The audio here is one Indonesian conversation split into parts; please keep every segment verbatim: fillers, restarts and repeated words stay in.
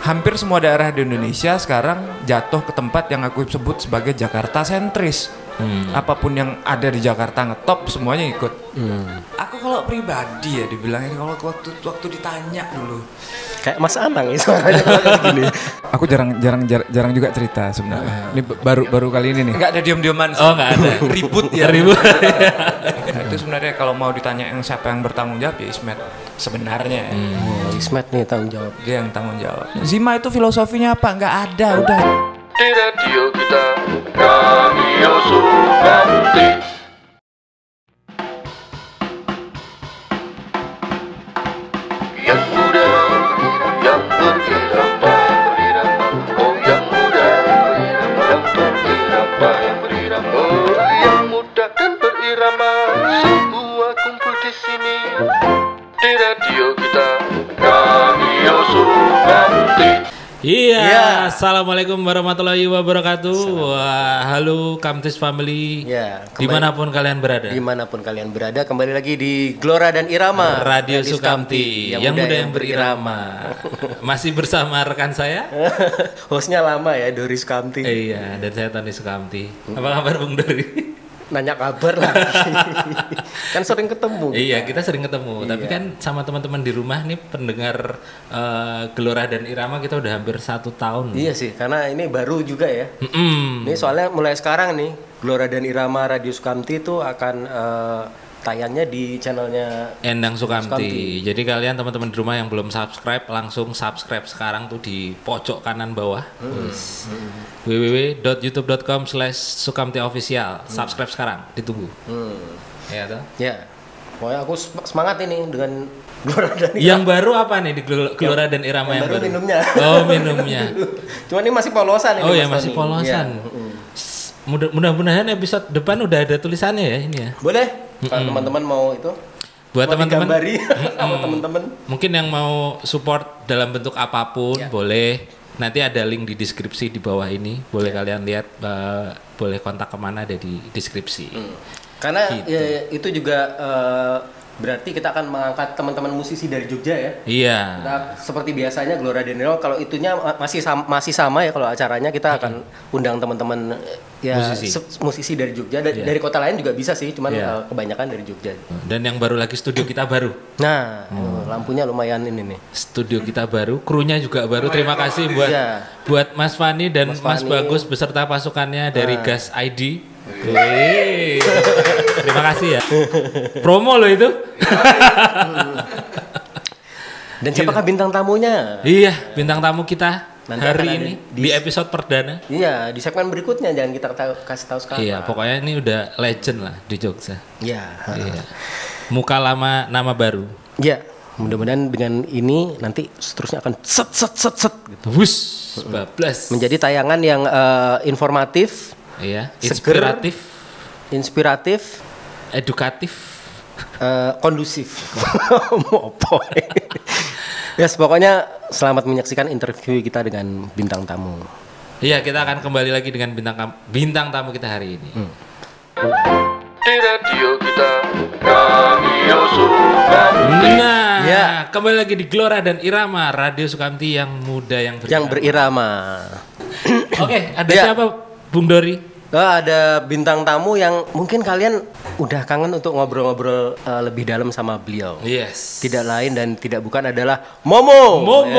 hampir semua daerah di Indonesia sekarang jatuh ke tempat yang aku sebut sebagai Jakarta sentris. Hmm. Apapun yang ada di Jakarta ngetop semuanya ikut. Hmm. Aku kalau pribadi ya dibilangin kalau waktu waktu ditanya dulu. Kayak Mas Anang itu gini. Aku jarang jarang jarang, jarang juga cerita sebenarnya. Ini baru baru kali ini nih. Enggak ada diam-diaman. Oh, enggak ada. Ribut ya. Ribut. Nah, itu sebenarnya kalau mau ditanya yang siapa yang bertanggung jawab ya Ismet sebenarnya. Hmm. Oh, Ismet nih tanggung jawab. Dia yang tanggung jawab. Zima itu filosofinya apa? Enggak ada, udah. Di radio kita, Radio Sukamti. Yang muda, yang berirama, oh yang muda, yang berirama, oh yang muda dan berirama, semua kumpul di sini. Di radio kita, Radio Sukamti. Iya, ya. Assalamualaikum warahmatullahi wabarakatuh. Wah, halo Kamtis Family. Ya, dimanapun kalian berada. Dimanapun kalian berada, kembali lagi di Glora dan Irama. Radio, Radio Sukamti, yang, yang muda, muda yang berirama. Masih bersama rekan saya. Hostnya lama ya, Dori Sukamti. Eh, iya, dan saya Tony Sukamti. Apa kabar Bung Dori? Nanya kabar lah. Kan sering ketemu. Iya, kita sering ketemu. Iya. Tapi kan sama teman-teman di rumah nih pendengar uh, Gelora dan Irama kita udah hampir satu tahun. Iya sih, karena ini baru juga ya. Mm-mm. Ini soalnya mulai sekarang nih Gelora dan Irama Radio Sukamti itu akan uh, tayangnya di channelnya Endang Sukamti. Sukamti. Jadi kalian teman-teman di rumah yang belum subscribe langsung subscribe sekarang tuh di pojok kanan bawah. Hmm. Hmm. w w w dot youtube dot com slash sukamti official. Hmm. Subscribe sekarang, ditunggu. Hmm. Ya toh? Ya. Pokoknya aku semangat ini dengan Gelora dan Irama. Yang baru apa nih di Gelora dan Irama yang, yang baru? baru? Minumnya. Oh, minumnya. Cuma ini masih polosan ini. Oh ya, Mas masih Tony. polosan. Ya. Hmm. Mudah, mudah-mudahan episode depan udah ada tulisannya ya ini ya. Boleh. Kalau teman-teman mau itu buat teman-teman sama teman-teman mungkin yang mau support dalam bentuk apapun ya. Boleh, nanti ada link di deskripsi di bawah ini, boleh ya. Kalian lihat, uh, boleh kontak kemana ada di deskripsi. hmm. Karena gitu. ya, itu juga uh, berarti kita akan mengangkat teman-teman musisi dari Jogja ya. Iya. Nah, seperti biasanya Gelora dan Irama kalau itunya masih sama, masih sama ya, kalau acaranya kita akan undang teman-teman ya musisi, musisi dari Jogja, da- yeah. dari kota lain juga bisa sih, cuman yeah. uh, kebanyakan dari Jogja. Dan yang baru lagi studio kita baru. Nah, hmm. lampunya lumayan ini nih. Studio kita baru, krunya juga baru. Terima kasih buat yeah. buat Mas Fani dan Mas, Mas Bagus beserta pasukannya dari nah. Gas I D. Wih, terima kasih ya. Promo loh itu. Dan siapakah bintang tamunya? Iya, bintang tamu kita nanti hari ini di, di episode perdana. Iya, di segmen berikutnya jangan kita tahu, kasih tahu sekarang. Iya, pokoknya ini udah legend lah di Jogja. Iya. Iya. Muka lama, nama baru. Iya. Mudah-mudahan dengan ini nanti seterusnya akan set set set set gitu. Wus, bablas. Menjadi tayangan yang uh, informatif. Iya, inspiratif, seger, inspiratif, edukatif, uh, kondusif. Mau apa? Yes, pokoknya selamat menyaksikan interview kita dengan bintang tamu. Iya, kita akan kembali lagi dengan bintang bintang tamu kita hari ini. Hmm. Di radio kita, Radio Sukamti. Nah, ya. Kembali lagi di Gelora dan Irama, Radio Sukamti yang muda yang berirama. Yang berirama. Oke, ada ya. siapa, Bung Dori? Oh, ada bintang tamu yang mungkin kalian udah kangen untuk ngobrol-ngobrol uh, lebih dalam sama beliau. Yes. Tidak lain dan tidak bukan adalah Momo. Momo.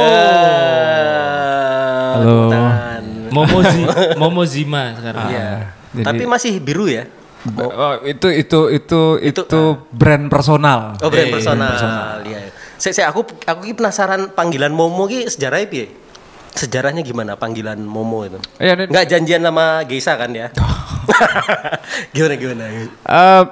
Yeah. Halo. Momo Zi, Momo Zima sekarang. Iya. Jadi... Tapi masih biru ya? Oh, itu itu itu itu, itu brand personal. Oh, brand hey, personal. personal. Iya. Saya, saya aku aku penasaran panggilan Momo ki sejarahnya piye? Sejarahnya gimana panggilan Momo itu? Iya, nggak janjian sama Geisa kan ya? gimana gimana? Uh,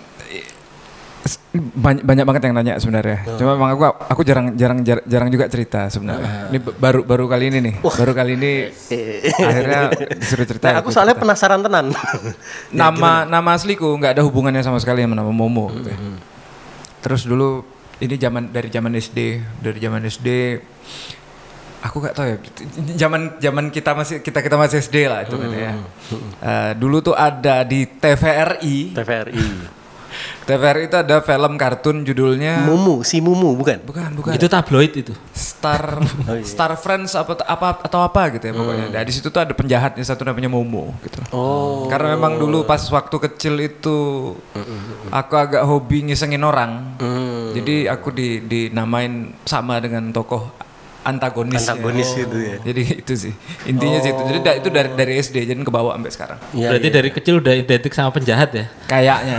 banyak banyak banget yang nanya sebenarnya. Oh. Cuma memang aku aku jarang jarang jarang, jarang juga cerita sebenarnya. Uh. Ini baru baru kali ini nih. Uh. Baru kali ini akhirnya disuruh cerita. Nah, aku soalnya cerita. Penasaran tenan. nama ya, nama asliku nggak ada hubungannya sama sekali sama nama Momo. Mm-hmm. Gitu. Terus dulu ini zaman dari zaman S D, dari zaman S D. Aku gak tahu ya, zaman zaman kita masih kita kita masih S D lah itu kan ya. Uh, dulu tuh ada di T V R I. T V R I. T V R I itu ada film kartun judulnya Mumu, si Mumu bukan? Bukan, bukan. Itu tabloid itu. Star Oh, iya. Star Friends apa apa atau apa gitu ya pokoknya. Nah, di situ tuh ada penjahatnya satu namanya Momo gitu. Oh. Karena memang dulu pas waktu kecil itu aku agak hobi ngisengin orang. Hmm. Jadi aku di dinamain sama dengan tokoh antagonis. Antagonis itu ya. Jadi itu sih intinya sih itu. Jadi da- itu dari dari S D jadi kebawa sampai sekarang. Iya, Berarti iya. dari kecil udah identik sama penjahat ya? Kayaknya.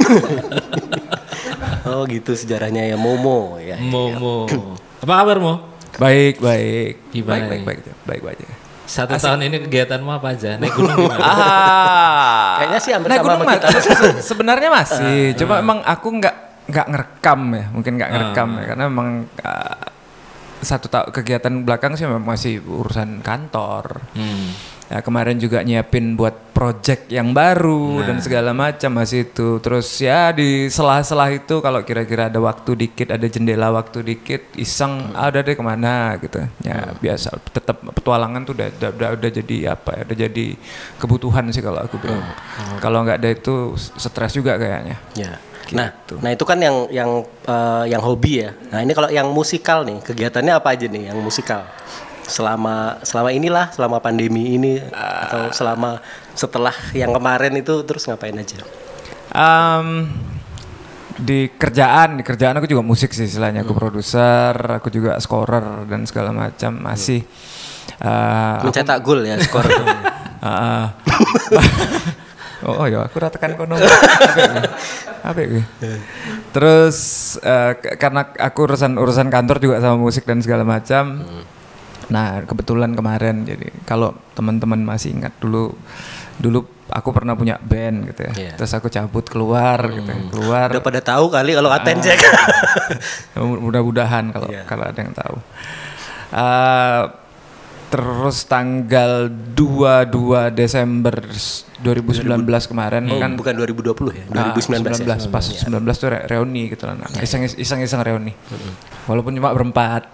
Oh gitu sejarahnya ya Momo ya. Momo. Apa kabar Mo? Baik baik. Gimana Baik nih? baik baik baik baik aja. Satu tahun ini kegiatanmu apa aja? Naik gunung gimana? Ah, Kayaknya sih hampir naik sama gunung sama kita. mas- se- sebenarnya masih, cuma emang aku nggak nggak ngerekam ya, mungkin nggak ngerekam Ah. ya, karena emang ah, satu tahun kegiatan belakang sih memang masih urusan kantor. Hmm. Ya kemarin juga nyiapin buat project yang baru dan segala macam masih itu. Terus ya di sela-sela itu kalau kira-kira ada waktu dikit, ada jendela waktu dikit, iseng ah, udah deh kemana gitu. Ya biasa, tetap petualangan tuh udah, udah, udah, udah jadi apa ya, udah jadi kebutuhan sih kalau aku bilang. Kalau nggak ada itu stres juga kayaknya. Ya. Gitu. Nah, nah itu kan yang yang eh, yang hobi ya. Nah ini kalau yang musikal nih, kegiatannya apa aja nih yang musikal? Selama selama inilah, selama pandemi ini atau selama setelah yang kemarin itu terus ngapain aja? Um, di kerjaan, di kerjaan aku juga musik sih istilahnya. Aku produser, aku juga scorer dan segala macam. Masih uh, Mencetak gol ya skor. uh, oh, oh ya, aku ratakan kono. Apa ya? Terus uh, k- karena aku urusan urusan kantor juga sama musik dan segala macam. Nah, kebetulan kemarin jadi kalau teman-teman masih ingat dulu dulu aku pernah punya band gitu ya. Iya. Terus aku cabut keluar gitu ya. Keluar. Udah pada tahu kali kalau Aten Jack. Mudah-mudahan kalau Iya. kalau ada yang tahu. Uh, terus tanggal dua puluh dua Desember dua ribu sembilan belas kemarin Oh, kan bukan dua ribu dua puluh ya, dua ribu sembilan belas. sembilan belas, Ya? pas sembilan belas tuh re- reuni gitu lah. Iseng iseng iseng reuni. Walaupun cuma berempat.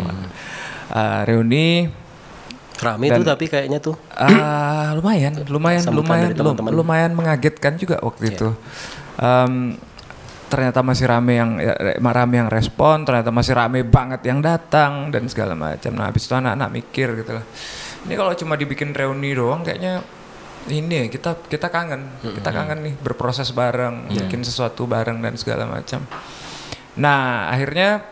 Uh, reuni Rame Dan- tuh tapi kayaknya tuh. Ah, lumayan, lumayan, Sambutan lumayan, dari teman-teman. lum- lumayan mengagetkan juga waktu itu. Em, ternyata masih rame yang ya, re- rame yang respon, ternyata masih rame banget yang datang dan segala macam. Nah, habis itu anak-anak mikir gitu lah. Ini kalau cuma dibikin reuni doang, kayaknya ini kita kita kangen, kita kangen nih berproses bareng, bikin sesuatu bareng dan segala macam. Nah, akhirnya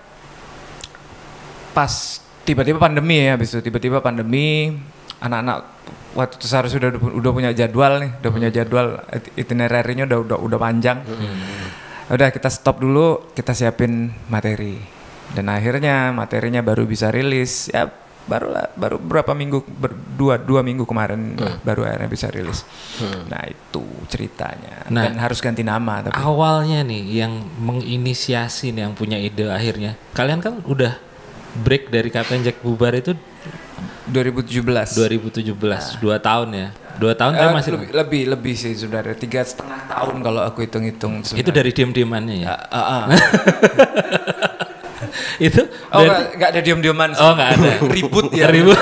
pas tiba-tiba pandemi ya, habis itu tiba-tiba pandemi, anak-anak waktu itu seharusnya udah udah punya jadwal nih, udah punya jadwal it- itinerary-nya udah udah udah panjang. Udah kita stop dulu, kita siapin materi. Dan akhirnya materinya baru bisa rilis ya baru lah, baru berapa minggu ber, dua dua minggu kemarin baru akhirnya bisa rilis. Nah, itu ceritanya. Nah, Dan harus ganti nama tapi Awalnya nih yang menginisiasi nih yang punya ide akhirnya. Kalian kan udah break dari Kapten Jack bubar itu dua ribu tujuh belas. dua ribu tujuh belas, dua tahun ya. Dua tahun Eh, kan masih lebih, lebih lebih sih sebenarnya tiga setengah tahun kalau aku hitung-hitung itu sebenarnya. dari diem-diemannya ya. Ah, ah, ah. Itu Oh dari- nggak nggak ada diam-diaman sih. Oh, nggak ada. Ribut ya. Ribut.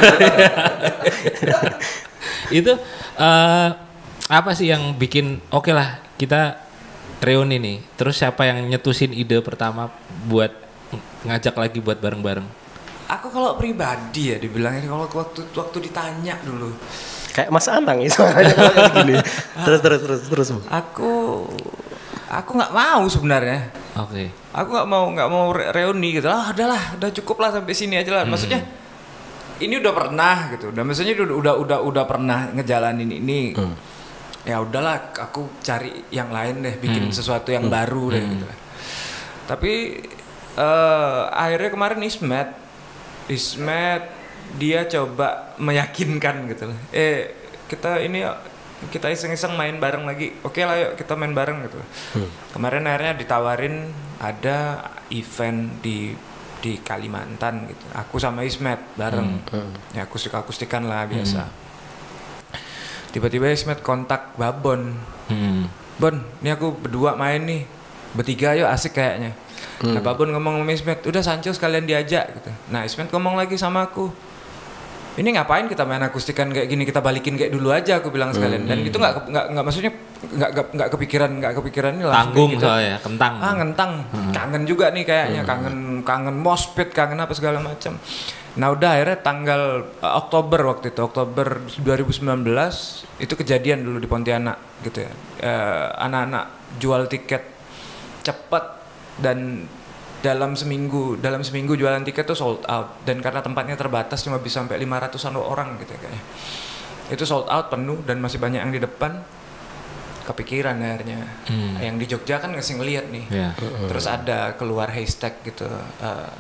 Itu eh, apa sih yang bikin oke lah kita reuni nih. Terus siapa yang nyetusin ide pertama buat ngajak lagi buat bareng-bareng? Aku kalau pribadi ya dibilangin kalau waktu waktu ditanya dulu. Kayak Mas Anang ya suaranya kalau kayak gini. Terus terus terus terus. Bu. Aku aku nggak mau sebenarnya. Oke. Aku nggak mau nggak mau re- reuni gitu. Ah, udahlah, udah cukup lah sampai sini aja lah. Maksudnya ini udah pernah gitu. Udah maksudnya udah udah udah udah pernah ngejalanin ini. Ya udahlah, aku cari yang lain deh, bikin sesuatu yang baru deh gitu. Tapi eh, akhirnya kemarin Ismet, Ismet dia coba meyakinkan gitu loh. Eh kita ini kita iseng-iseng main bareng lagi. Oke lah yuk kita main bareng gitu. Kemarin akhirnya ditawarin ada event di di Kalimantan gitu. Aku sama Ismet bareng. Ya akustik-akustikan lah biasa. Tiba-tiba Ismet kontak Babon. Hmm. Bon, ini aku berdua main nih. Bertiga yuk asik kayaknya. Nah Babon ngomong sama Ismet, udah Sancho sekalian diajak gitu. Nah Ismet ngomong lagi sama aku, ini ngapain kita main akustikan kayak gini, kita balikin kayak dulu aja aku bilang sekalian. Dan itu nggak nggak nggak maksudnya nggak nggak kepikiran nggak kepikiran ini langsung Tanggung gitu. soalnya, kentang. Ah ngentang, hmm. kangen juga nih kayaknya, hmm. kangen kangen moshpit, kangen apa segala macam. Nah udah akhirnya tanggal uh, Oktober waktu itu, Oktober dua ribu sembilan belas itu kejadian dulu di Pontianak gitu ya. Uh, anak-anak jual tiket cepet dan dalam seminggu dalam seminggu jualan tiket tuh sold out, dan karena tempatnya terbatas cuma bisa sampai lima ratusan orang gitu ya kayaknya. Itu sold out penuh dan masih banyak yang di depan. Kepikiran akhirnya hmm. yang di Jogja kan ngasih ngeliat nih, yeah. terus ada keluar hashtag gitu. Uh,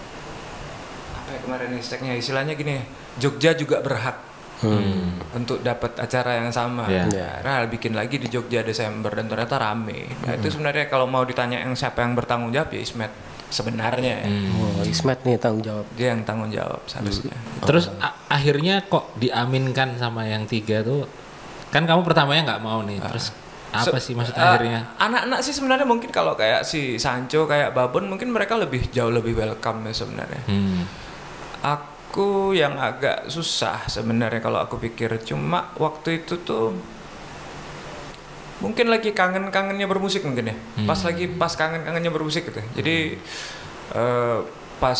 kemarin hashtagnya istilahnya gini, Jogja juga berhak hmm. untuk dapat acara yang sama. Yeah. Ya, nah, bikin lagi di Jogja Desember dan ternyata rame. Nah, hmm. itu sebenarnya kalau mau ditanya yang siapa yang bertanggung jawab ya Ismet sebenarnya. Hmm. Oh, Ismet nih tanggung jawab. Dia yang tanggung jawab seharusnya. Hmm. Terus a- akhirnya kok diaminkan sama yang tiga tuh? Kan kamu pertamanya nggak mau nih. Uh. Terus apa so, sih maksudnya uh, akhirnya? Anak-anak sih sebenarnya mungkin kalau kayak si Sancho, kayak Babon mungkin mereka lebih jauh lebih welcome ya sebenarnya. Hmm. Aku yang agak susah sebenarnya kalau aku pikir, cuma waktu itu tuh mungkin lagi kangen-kangennya bermusik mungkin ya, hmm. pas lagi pas kangen-kangennya bermusik gitu. Jadi hmm. uh, pas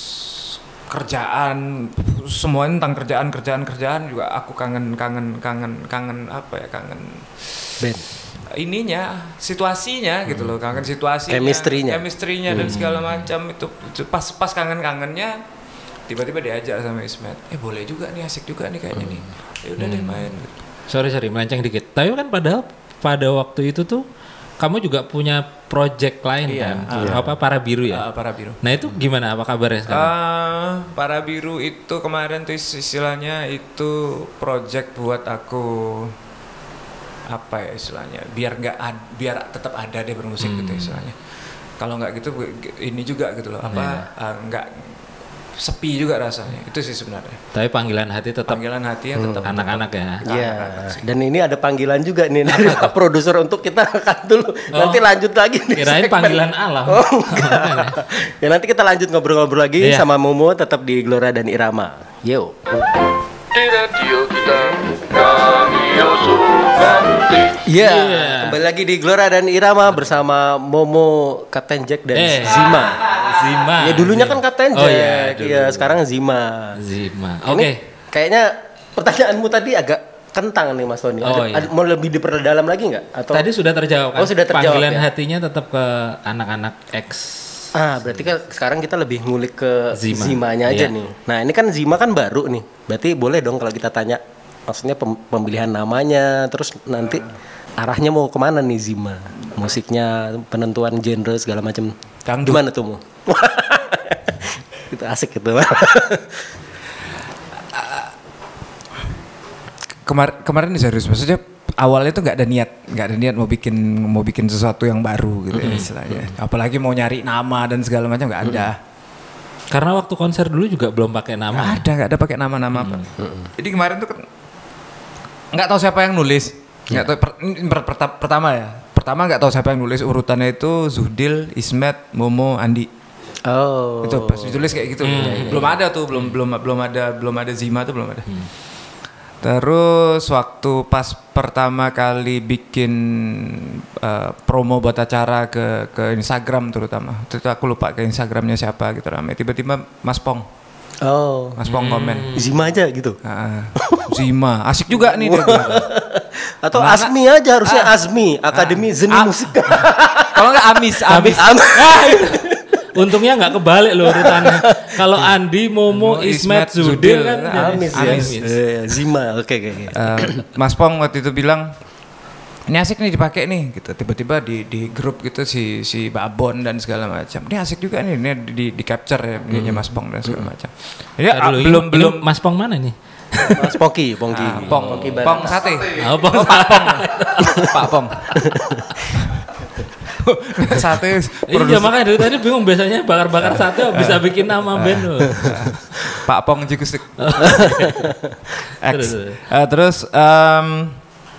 kerjaan, semuanya tentang kerjaan kerjaan kerjaan juga aku kangen kangen kangen kangen apa ya kangen band ininya, situasinya hmm. gitu loh, kangen situasinya, chemistry-nya, chemistry-nya hmm. dan segala macam itu. Pas pas kangen-kangennya tiba-tiba diajak sama Ismet, eh boleh juga nih, asik juga nih kayaknya hmm. nih, ya udah hmm. deh main. Sorry sorry melenceng dikit. Tapi kan padahal pada waktu itu tuh kamu juga punya project lain iya, kan, uh, apa Para Biru ya? Uh, Para Biru. Nah itu gimana? Apa kabarnya sekarang? Uh, Para Biru itu kemarin tuh istilahnya itu project buat aku apa ya istilahnya? Biar nggak ad, biar tetap ada deh bermusik hmm. gitu istilahnya. Kalau nggak gitu ini juga gitu loh, apa uh, nggak sepi juga rasanya, itu sih sebenarnya. Tapi panggilan hati tetap panggilan hati yang tetap hmm. anak-anak ya. Iya. Dan ini ada panggilan juga nih dari produser untuk kita angkat dulu. Oh. Nanti lanjut lagi nih. Kirain segmen panggilan alam. Oh, ya nanti kita lanjut ngobrol-ngobrol lagi yeah. sama Momo, tetap di Glora dan Irama. Yo. Di radio kita, Radio Sukamti. Iya, yeah. Kembali lagi di Glora dan Irama bersama Momo, Kapten Jack dan eh. Zima. Zima. Ya dulunya Zima. kan Kapten Jack. Oh iya, ya, sekarang Zima. Zima. Oke. Okay. Kayaknya pertanyaanmu tadi agak kentang nih Mas Tony. Oh, ada, iya. ada, mau lebih diperdalam lagi nggak? Atau tadi sudah terjawab kan? Oh, sudah terjawab. Panggilan ya? hatinya tetap ke anak-anak X. Ah, berarti kan sekarang kita lebih ngulik ke Zima. Zimanya aja iya. nih. Nah, ini kan Zima kan baru nih. Berarti boleh dong kalau kita tanya, maksudnya pem- pemilihan namanya, terus nanti arahnya mau kemana nih Zima? Musiknya, penentuan genre segala macam. Gimana tuh Mo? Itu asik gitu. Kemar- kemarin nih serius, maksudnya awalnya tuh nggak ada niat, nggak ada niat mau bikin mau bikin sesuatu yang baru gitu mm-hmm. ya istilahnya. Apalagi mau nyari nama dan segala macam nggak ada. Mm-hmm. Karena waktu konser dulu juga belum pakai nama. Nggak ada, nggak ada pakai nama-nama apa. Mm-hmm. Jadi kemarin tuh nggak tahu siapa yang nulis. Nggak yeah. tahu per, per, per, pertama ya. Pertama nggak tahu siapa yang nulis, urutannya itu Zuhdil, Ismet, Momo, Andi. Oh. Itu pas ditulis kayak gitu. Mm-hmm. Belum ada tuh, belum mm-hmm. belum belum ada belum ada Zima tuh belum ada. Mm-hmm. Terus waktu pas pertama kali bikin uh, promo buat acara ke ke Instagram terutama, itu aku lupa ke Instagramnya siapa gitu ramai. Tiba-tiba Mas Pong, oh, Mas Pong hmm. komen, Zima aja gitu. Uh, Zima, asik juga nih dia. Atau Mana? Asmi aja harusnya ah, Asmi, Akademi ah, Seni ah, Musik. Kalau nggak Amis, Amis. Amis. Untungnya nggak kebalik loh urutannya. Kalau Andi, Momo, Ismet, Zuhdil kan Amis, Amis. Ya. Uh, Zima, oke okay, oke. Okay. Uh, Mas Pong waktu itu bilang, ini asik nih dipakai nih, gitu. Tiba-tiba di di grup gitu si si Babon dan segala macam. Ini asik juga nih, ini di di capture ya, hmm. Mas Pong dan segala macam. Jadi ah, belum ini, belum Mas Pong mana nih? Mas Poki, Pongki. Ah, Pong, Pongki Pong sate. Oh, Pong, oh, Pak Pong. Pak Pong. Sate. Iya makanya dari tadi bingung, biasanya bakar-bakar sate bisa bikin nama band loh. Pak Pong Jikustik. Terus, uh, terus um,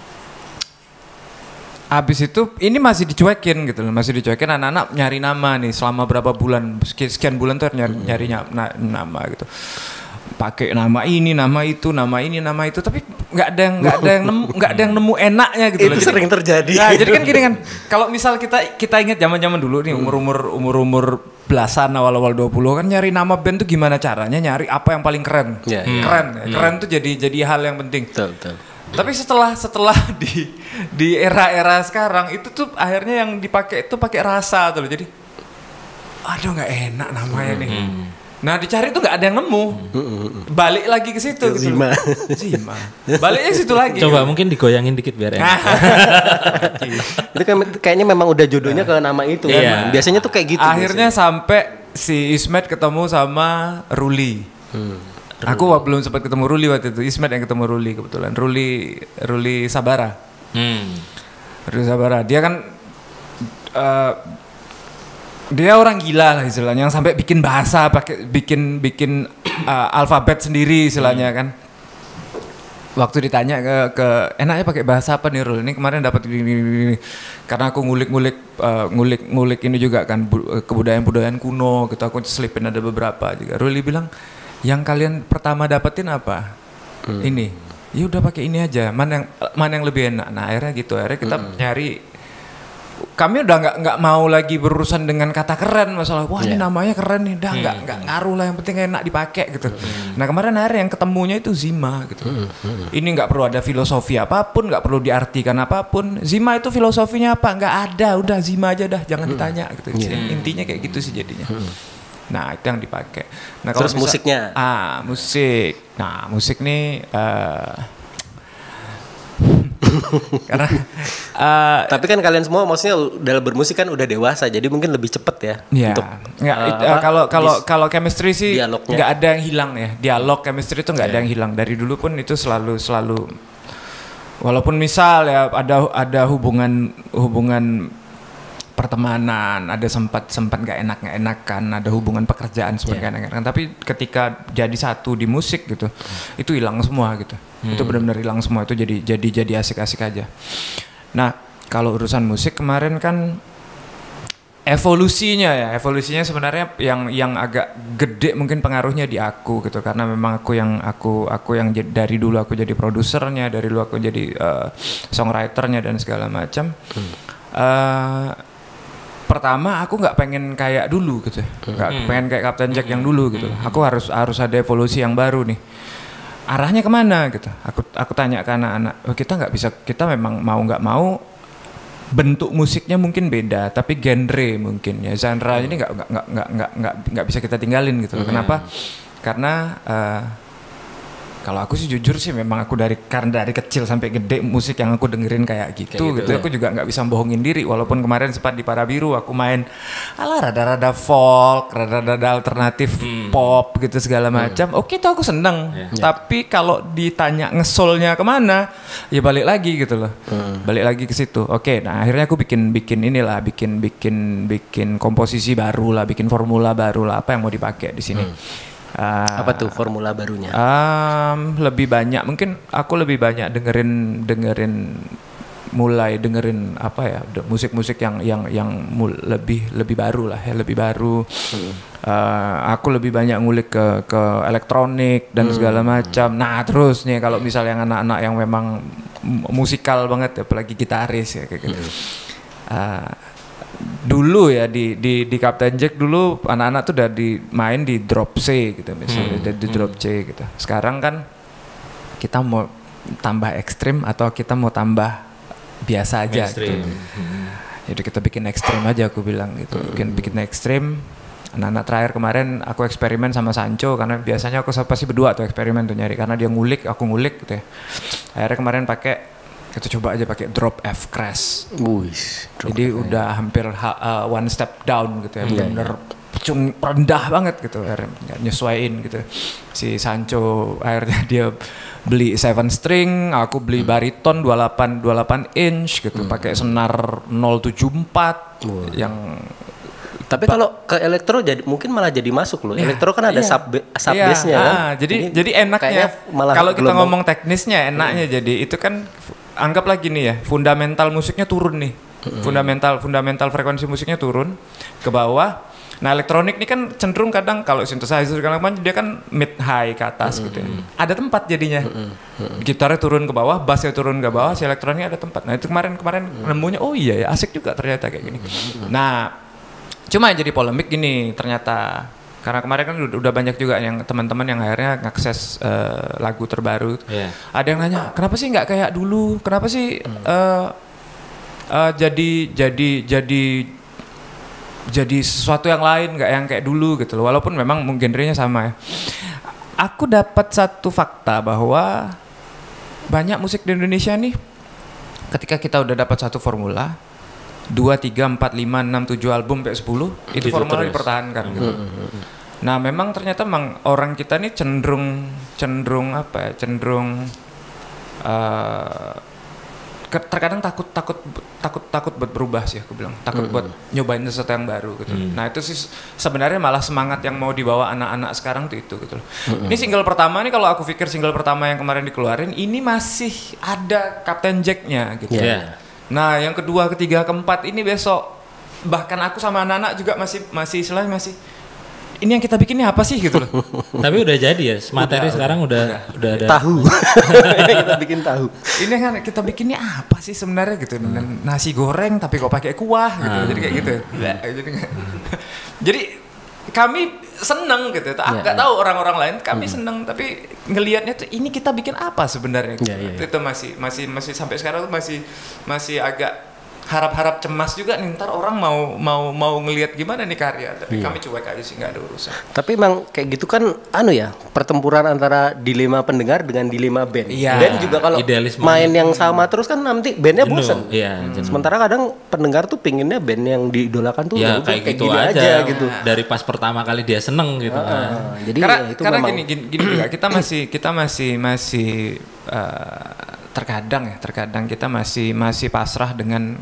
abis itu ini masih dicuekin gitu loh, masih dicuekin anak-anak nyari nama nih selama berapa bulan, sekian bulan tuh nyari, nyari na- nama gitu. Pakai nama ini, nama itu, nama ini, nama itu, tapi nggak ada yang nggak ada yang nemu nggak ada yang nemu enaknya gitu Itu loh. sering jadi, terjadi. Nah, jadi kan gini kan, kalau misal kita kita ingat zaman-zaman dulu nih umur-umur umur-umur belasan awal-awal dua puluh kan nyari nama band tuh gimana caranya, nyari apa yang paling keren. Ya, ya. Keren, ya. Keren tuh jadi jadi hal yang penting. Betul, betul. Tapi setelah setelah di di era-era sekarang itu tuh akhirnya yang dipakai itu pakai rasa tuh loh. Jadi aduh nggak enak namanya nih. Nah dicari tuh nggak ada yang nemu. Balik lagi ke situ gitu. Zima. Zima. Baliknya ke situ lagi. Coba mungkin digoyangin dikit biar enak. Itu kan kayaknya memang udah jodohnya ke nama itu kan. Iya. Biasanya tuh kayak gitu. Akhirnya biasanya. sampai si Ismet ketemu sama Ruli. Hmm. Aku belum sempat ketemu Ruli waktu itu. Ismet yang ketemu Ruli kebetulan. Ruli Ruli Sabara. Hmm. Ruli Sabara. Dia kan uh, dia orang gila lah istilahnya, yang sampai bikin bahasa, pakai bikin bikin uh, alfabet sendiri istilahnya kan. Waktu ditanya ke, ke enaknya pakai bahasa apa nih Rul? Ini kemarin dapat gini, gini, gini. Karena aku ngulik-ngulik uh, ngulik-ngulik ini juga kan bu, kebudayaan-budayaan kuno gitu. Aku selipin ada beberapa juga. Ruli bilang, yang kalian pertama dapetin apa? Hmm. Ini. Ya udah pakai ini aja. Mana yang mana yang lebih enak? Nah akhirnya gitu. Akhirnya kita hmm. nyari. Kami udah nggak nggak mau lagi berurusan dengan kata keren, masalah wah yeah. ini namanya keren nih, dah nggak hmm. nggak ngaruh lah, yang penting enak dipakai gitu. Hmm. Nah kemarin akhirnya yang ketemunya itu Zima gitu. Hmm. Hmm. Ini nggak perlu ada filosofi apapun, nggak perlu diartikan apapun. Zima itu filosofinya apa? Nggak ada, udah Zima aja dah, jangan hmm. ditanya gitu. Yeah. Intinya kayak gitu sih jadinya. Hmm. Nah itu yang dipakai. Nah, terus misal, musiknya? Ah musik. Nah musik nih. Uh, karena uh, tapi kan kalian semua maksudnya dalam bermusik kan udah dewasa, jadi mungkin lebih cepet ya, ya untuk kalau kalau kalau chemistry sih dialognya. Nggak ada yang hilang ya, dialog chemistry itu nggak yeah. ada yang hilang dari dulu pun itu selalu selalu walaupun misal ya ada ada hubungan hubungan pertemanan, ada sempat sempat nggak enak nggak enakan, ada hubungan pekerjaan sempat nggak yeah. enakan, tapi ketika jadi satu di musik gitu, hmm. itu hilang semua gitu, hmm. itu benar-benar hilang semua, itu jadi jadi jadi asik-asik aja. Nah kalau urusan musik kemarin kan evolusinya ya, evolusinya sebenarnya yang yang agak gede mungkin pengaruhnya di aku gitu, karena memang aku yang aku aku yang jadi, dari dulu aku jadi produsernya, dari dulu aku jadi uh, songwriternya dan segala macam. Hmm. Uh, Pertama aku nggak pengen kayak dulu gitu, nggak hmm. pengen kayak Captain Jack yang dulu gitu. Aku harus harus ada evolusi yang baru nih. Arahnya kemana gitu? Aku aku tanya ke anak-anak. Oh, kita nggak bisa, kita memang mau nggak mau bentuk musiknya mungkin beda, tapi genre mungkin ya, genre ini nggak nggak nggak nggak nggak nggak bisa kita tinggalin gitu. Hmm. Kenapa? Karena uh, kalau aku sih jujur sih memang aku dari karena dari kecil sampai gede musik yang aku dengerin kayak gitu, kayak gitu, gitu. Ya. Aku juga nggak bisa bohongin diri, walaupun kemarin sempat di Para Biru aku main ala rada-rada folk, rada-rada alternatif hmm. pop gitu segala macam. Hmm. Oke tuh aku seneng, yeah. tapi kalau ditanya ngesolnya kemana, ya balik lagi gitu loh, hmm. balik lagi ke situ. Oke, nah akhirnya aku bikin bikin inilah, bikin bikin bikin komposisi baru lah, bikin formula baru lah, apa yang mau dipakai di sini. Hmm. Uh, apa tuh formula barunya? Um, lebih banyak, mungkin aku lebih banyak dengerin dengerin mulai dengerin apa ya, musik-musik yang yang yang mul, lebih lebih baru lah ya, lebih baru. Hmm. Uh, aku lebih banyak ngulik ke ke elektronik dan hmm. segala macam. Nah terus nih kalau misalnya yang anak-anak yang memang musikal banget, apalagi gitaris ya kayak gitu. Hmm. Uh, dulu ya di di di Captain Jack dulu anak-anak tuh udah di main di drop C gitu misalnya, hmm. di drop C gitu. Sekarang kan kita mau tambah ekstrim atau kita mau tambah biasa aja gitu. Hmm. Jadi kita bikin ekstrim aja aku bilang gitu. Bikin bikin ekstrim. Anak-anak terakhir kemarin aku eksperimen sama Sancho, karena biasanya aku pasti berdua tuh eksperimen tuh nyari, karena dia ngulik aku ngulik gitu ya. Akhirnya kemarin pakai kita coba aja pakai drop F crash. Uish, jadi F, udah ya. hampir ha, uh, one step down gitu ya, hmm. benar-benar cung rendah banget gitu, akhirnya nyesuaiin gitu. Si Sancho akhirnya dia beli seven string, aku beli hmm. bariton dua puluh delapan inch gitu, hmm. pakai senar nol tujuh empat hmm. yang. Tapi kalau ke elektro jadi mungkin malah jadi masuk loh. Ya, elektro kan ada iya, sub sub iya, bass-nya ah, kan. Jadi Ini jadi enaknya kalau kita ngomong teknisnya enaknya hmm. jadi itu kan anggap lagi nih ya, fundamental musiknya turun nih. Hmm. Fundamental fundamental frekuensi musiknya turun ke bawah. Nah elektronik ini kan cenderung kadang kalau synthesizer segala macam dia kan mid high ke atas mm-hmm. gitu ya. Ada tempat jadinya. Mm-hmm. Gitarnya turun ke bawah, bassnya turun ke bawah, si elektroniknya ada tempat. Nah itu kemarin-kemarin mm-hmm. nemunya oh iya ya asik juga ternyata kayak gini. Mm-hmm. Nah cuma yang jadi polemik gini ternyata karena kemarin kan udah, udah banyak juga yang teman-teman yang akhirnya ngakses uh, lagu terbaru. Yeah. Ada yang nanya kenapa sih nggak kayak dulu? Kenapa sih mm. uh, uh, jadi jadi jadi jadi sesuatu yang lain nggak yang kayak dulu gitu loh, walaupun memang genrenya sama ya. Aku dapat satu fakta bahwa banyak musik di Indonesia nih ketika kita udah dapat satu formula dua, tiga, empat, lima, enam, tujuh album sampai sepuluh itu, itu formula terus dipertahankan gitu. Mm-hmm. Nah memang ternyata memang orang kita nih cenderung cenderung apa ya cenderung uh, terkadang takut takut takut takut buat berubah sih aku bilang takut mm-hmm. buat nyobain sesuatu yang baru gitu. Mm. Nah itu sih sebenarnya malah semangat yang mau dibawa anak-anak sekarang tuh itu gitu loh. Mm-hmm. Ini single pertama nih kalau aku pikir single pertama yang kemarin dikeluarin ini masih ada Captain Jack-nya gitu. Yeah. Nah yang kedua, ketiga, keempat ini besok bahkan aku sama anak-anak juga masih masih istilahnya masih ini yang kita bikinnya apa sih gitu loh. Tapi udah jadi ya, materi udah, sekarang udah udah, udah ada. Tahu. Kita bikin tahu. Ini kan kita bikinnya apa sih sebenarnya gitu. Hmm. Nasi goreng tapi kok pakai kuah gitu. Hmm. Jadi kayak gitu. Hmm. Jadi Jadi kami seneng gitu. Tak ya, tahu ya. Orang-orang lain kami hmm. seneng tapi ngelihatnya tuh ini kita bikin apa sebenarnya gitu. Ya, ya, ya. Itu masih masih masih sampai sekarang tuh masih masih agak harap-harap cemas juga nih ntar orang mau mau mau ngelihat gimana nih karya, tapi iya. kami cuek aja sih nggak ada urusan. Tapi emang kayak gitu kan anu ya pertempuran antara dilema pendengar dengan dilema band. Iya. Band juga kalau idealisme main yang sama terus kan nanti bandnya bosen. Iya. Hmm. Sementara kadang pendengar tuh pinginnya band yang diidolakan tuh ya, kayak, kayak gitu gini aja, aja gitu. Dari pas pertama kali dia seneng gitu. Uh, uh, jadi karena ya, itu karena memang gini gini, gini juga kita masih kita masih masih uh, terkadang ya terkadang kita masih masih pasrah dengan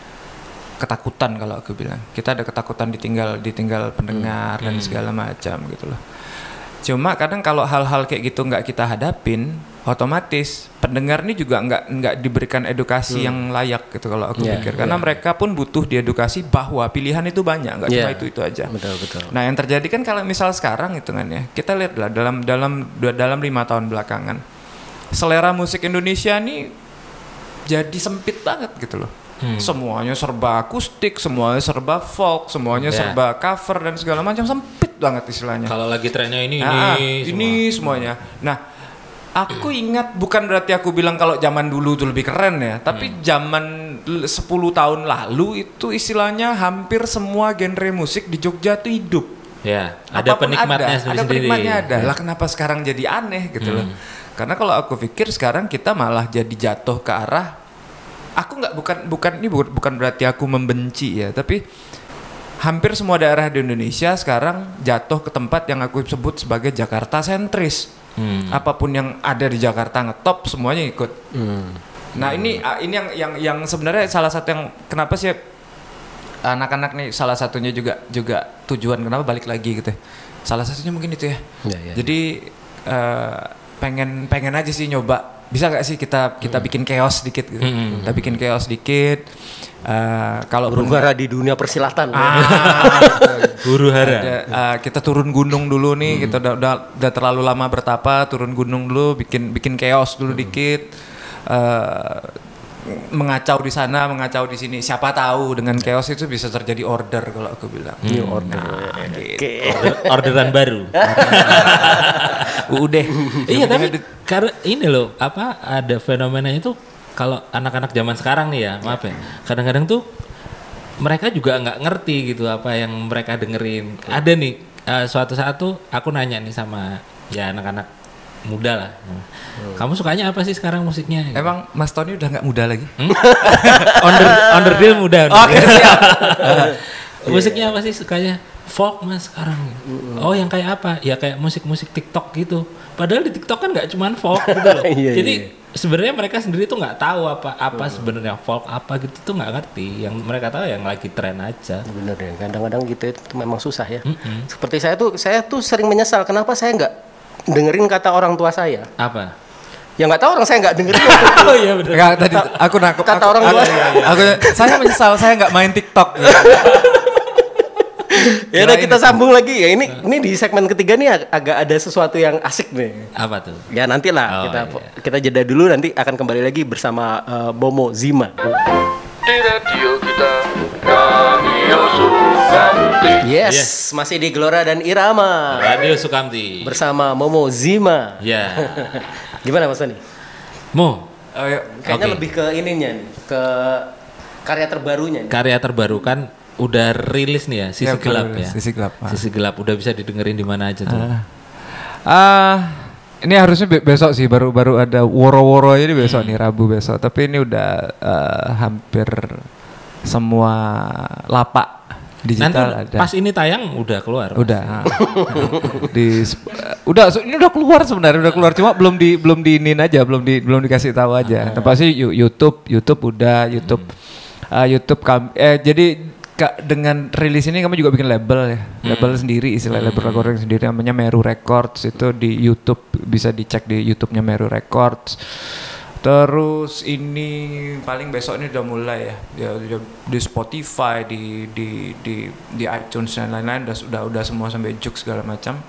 ketakutan kalau aku bilang. Kita ada ketakutan ditinggal ditinggal pendengar hmm. dan segala macam gitu loh. Cuma kadang kalau hal-hal kayak gitu nggak kita hadapin, otomatis pendengar ini juga nggak nggak diberikan edukasi hmm. yang layak gitu kalau aku yeah, pikir. Karena yeah. mereka pun butuh diedukasi bahwa pilihan itu banyak, nggak yeah. cuma itu itu aja. Betul betul. Nah yang terjadi kan kalau misal sekarang hitungannya, kita lihat lah dalam dalam dalam lima tahun belakangan, selera musik Indonesia nih jadi sempit banget gitu loh. Hmm. Semuanya serba akustik, semuanya serba folk, semuanya yeah. serba cover dan segala macam, sempit banget istilahnya. Kalau lagi trennya ini nah, ini ini semua. semuanya. Nah, aku ingat bukan berarti aku bilang kalau zaman dulu itu lebih keren ya, tapi hmm. zaman sepuluh tahun lalu itu istilahnya hampir semua genre musik di Jogja itu hidup. Ya, ada apapun penikmatnya ada, ada penikmatnya ada. Ya. Lah kenapa sekarang jadi aneh gitu hmm. loh? Karena kalau aku pikir sekarang kita malah jadi jatuh ke arah aku nggak bukan bukan ini bukan, bukan berarti aku membenci ya, tapi hampir semua daerah di Indonesia sekarang jatuh ke tempat yang aku sebut sebagai Jakarta sentris. Hmm. Apapun yang ada di Jakarta ngetop semuanya ikut. Hmm. Nah ini ini yang yang yang sebenarnya salah satu yang kenapa sih anak-anak nih salah satunya juga juga tujuan kenapa balik lagi gitu. Salah satunya mungkin itu ya. Ya, ya Jadi uh, pengen pengen aja sih nyoba. Bisa gak sih kita kita hmm. bikin chaos dikit gitu. Hmm. Kita bikin chaos dikit. Uh, kalau huru hara di dunia persilatan. Ah, huru hara. Uh, kita turun gunung dulu nih. Hmm. Kita udah, udah udah terlalu lama bertapa, turun gunung dulu, bikin bikin chaos dulu hmm. dikit. Uh, mengacau di sana, mengacau di sini. Siapa tahu dengan chaos itu bisa terjadi order kalau aku bilang. New hmm. order. Nah, gitu. Okay. Order, orderan baru. Udah. Iya tapi karena ini loh apa ada fenomenanya itu kalau anak-anak zaman sekarang nih ya maaf ya kadang-kadang tuh mereka juga nggak ngerti gitu apa yang mereka dengerin. Ada nih uh, suatu saat tuh aku nanya nih sama ya anak-anak muda lah. Hmm. Kamu sukanya apa sih sekarang musiknya? Gitu. Emang Mas Tony udah nggak muda lagi? Hmm? Onder Onderdil muda. Oke okay, siap. Musiknya apa sih sukanya? Folk mas sekarang. Mm-hmm. Oh yang kayak apa? Ya kayak musik-musik TikTok gitu. Padahal di TikTok kan nggak cuman folk gitu loh. iya, Jadi iya. sebenarnya mereka sendiri tuh nggak tahu apa apa mm. sebenarnya folk apa gitu tuh nggak ngerti. Yang mereka tahu yang lagi tren aja. Bener ya. Kadang-kadang gitu itu memang susah ya. Mm-hmm. Seperti saya tuh saya tuh sering menyesal kenapa saya nggak dengerin kata orang tua saya. Apa? Ya nggak tahu orang saya nggak dengerin. Oh iya benar. Nggak tadi aku nangkep. Kata aku, orang tua. Aku, aku, saya menyesal saya nggak main TikTok. Ya udah kita sambung lagi ya. Ini ini di segmen ketiga nih ag- agak ada sesuatu yang asik nih. Apa tuh? Ya nantilah Oh, kita iya. kita jeda dulu, nanti akan kembali lagi bersama uh, Momo Zima. Di radio kita Radio Sukamti. Yes, Yes. masih di Gelora dan Irama Radio Sukamti. bersama Momo Zima. Ya. Gimana Mas Tony? Mo, Oh, ya. Kayaknya Oke. lebih ke ininya nih, ke karya terbarunya nih. karya terbaru kan udah rilis nih ya, Sisi Ya, Gelap rilis, ya. Sisi Gelap, ah. Sisi Gelap udah bisa didengerin di mana aja tuh. Ah, ini harusnya be- besok sih baru baru ada woro-woro ini besok nih Rabu besok. Tapi ini udah eh, hampir semua lapak Nanti digital ada. pas ini tayang udah keluar. Mas. Udah. di sp- udah so- ini udah keluar sebenarnya udah keluar cuma belum di belum diinin aja belum di belum dikasih tahu aja. Nah, pasti Yu- YouTube YouTube udah YouTube eh, YouTube kam- eh jadi ka- dengan rilis ini kami juga bikin label ya label sendiri istilah label recording sendiri namanya Meru Records, itu di YouTube bisa dicek di YouTube-nya Meru Records. Terus ini paling besok ini udah mulai ya, ya udah di Spotify, di di di di iTunes dan lain-lain udah udah udah semua sampai Juk segala macam.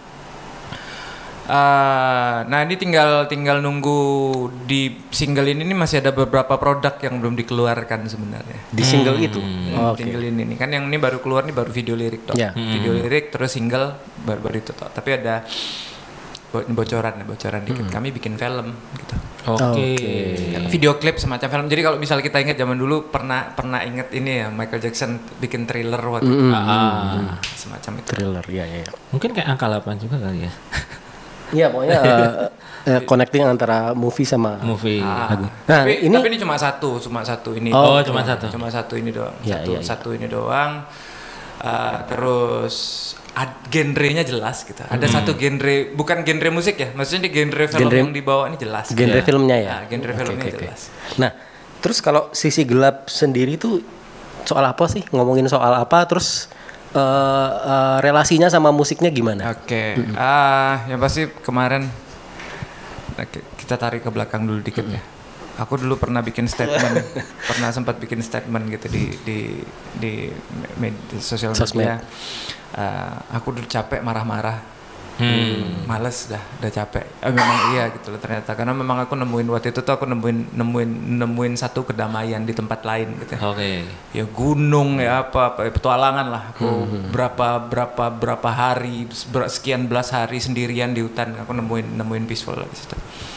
Ah, nah ini tinggal tinggal nunggu di single ini nih masih ada beberapa produk yang belum dikeluarkan sebenarnya. Di single itu. Hmm, Oke. Single ini nih kan yang ini baru keluar nih baru video lirik toh. Ya. Video lirik terus single baru baru itu toh. Tapi ada bo- bocoran bocoran dikit. Kami bikin film gitu. Oke. Video klip semacam film. Jadi kalau misalnya kita ingat zaman dulu pernah pernah ingat ini ya Michael Jackson bikin thriller waktu itu. Ah. Semacam itu. Thriller ya ya. ya. Mungkin kayak angka delapan juga kali ya. Iya pokoknya uh, uh, connecting antara movie sama Movie. Ah, Nah, tapi, ini- tapi ini cuma satu, cuma satu ini. Oh, cuma satu. Cuma satu ini doang. Ya, satu, ya, ya. satu ini doang. Ah, terus ad, genrenya jelas gitu. Ada Hmm. satu genre, bukan genre musik ya. Maksudnya di genre film Genre- yang dibawa ini jelas. genre Iya. filmnya ya. Ah, genre Oke, filmnya oke, oke. jelas. Nah, terus kalau Sisi Gelap sendiri tuh soal apa sih? Ngomongin soal apa? Terus uh, uh, relasinya sama musiknya gimana? Oke. Ah, yang pasti kemarin oke, kita tarik ke belakang dulu dikit ya. Aku dulu pernah bikin statement, pernah sempat bikin statement gitu di di di, med- di sosial Sosmed. media. Ah, aku udah capek marah-marah, Hmm. males dah, udah capek. Eh, memang iya gitu loh ternyata, karena memang aku nemuin waktu itu tuh aku nemuin nemuin nemuin satu kedamaian di tempat lain gitu. ya. Oke. Ya gunung ya apa, apa petualangan lah aku berapa berapa berapa hari ber- sekian belas hari sendirian di hutan aku nemuin nemuin peaceful di situ.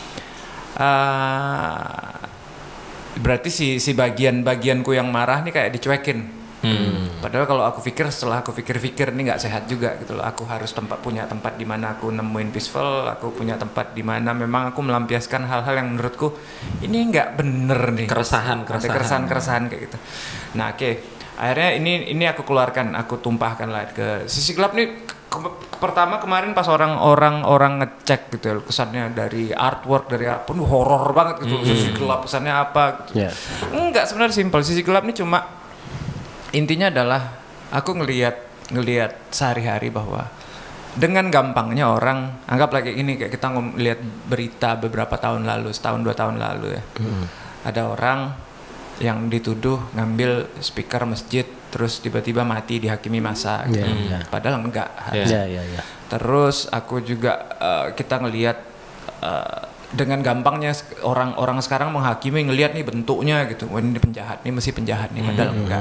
Ah, berarti si si bagian-bagianku yang marah nih kayak dicuekin. Hmm. Padahal kalau aku pikir setelah aku pikir-pikir ini nggak sehat juga gitu loh. Aku harus tempat punya tempat di mana aku nemuin peaceful, aku punya tempat di mana memang aku melampiaskan hal-hal yang menurutku ini nggak bener nih. Keresahan, Ada keresahan. keresahan-keresahan kayak gitu. Nah, oke. Akhirnya ini ini aku keluarkan, aku tumpahkan lah ke Sisi Gelap nih. Ke, ke- pertama kemarin pas orang-orang orang ngecek gitu ya, kesannya dari artwork dari apa, pun horor banget gitu. Sisi Gelap kesannya apa gitu. Ya. Enggak, sebenarnya simpel. Sisi Gelap nih cuma intinya adalah aku ngelihat ngelihat sehari-hari bahwa dengan gampangnya orang anggap lagi ini kayak kita ngelihat berita beberapa tahun lalu, setahun dua tahun lalu ya. Ada orang yang dituduh ngambil speaker masjid terus tiba-tiba mati dihakimi massa gitu. Iya, iya. Padahal enggak. Iya. Ya, ya, ya. Terus aku juga eh, kita ngelihat eh, dengan gampangnya sk- orang-orang sekarang menghakimi ngelihat nih bentuknya gitu. Wah ini penjahat, ini mesti penjahat nih padahal enggak.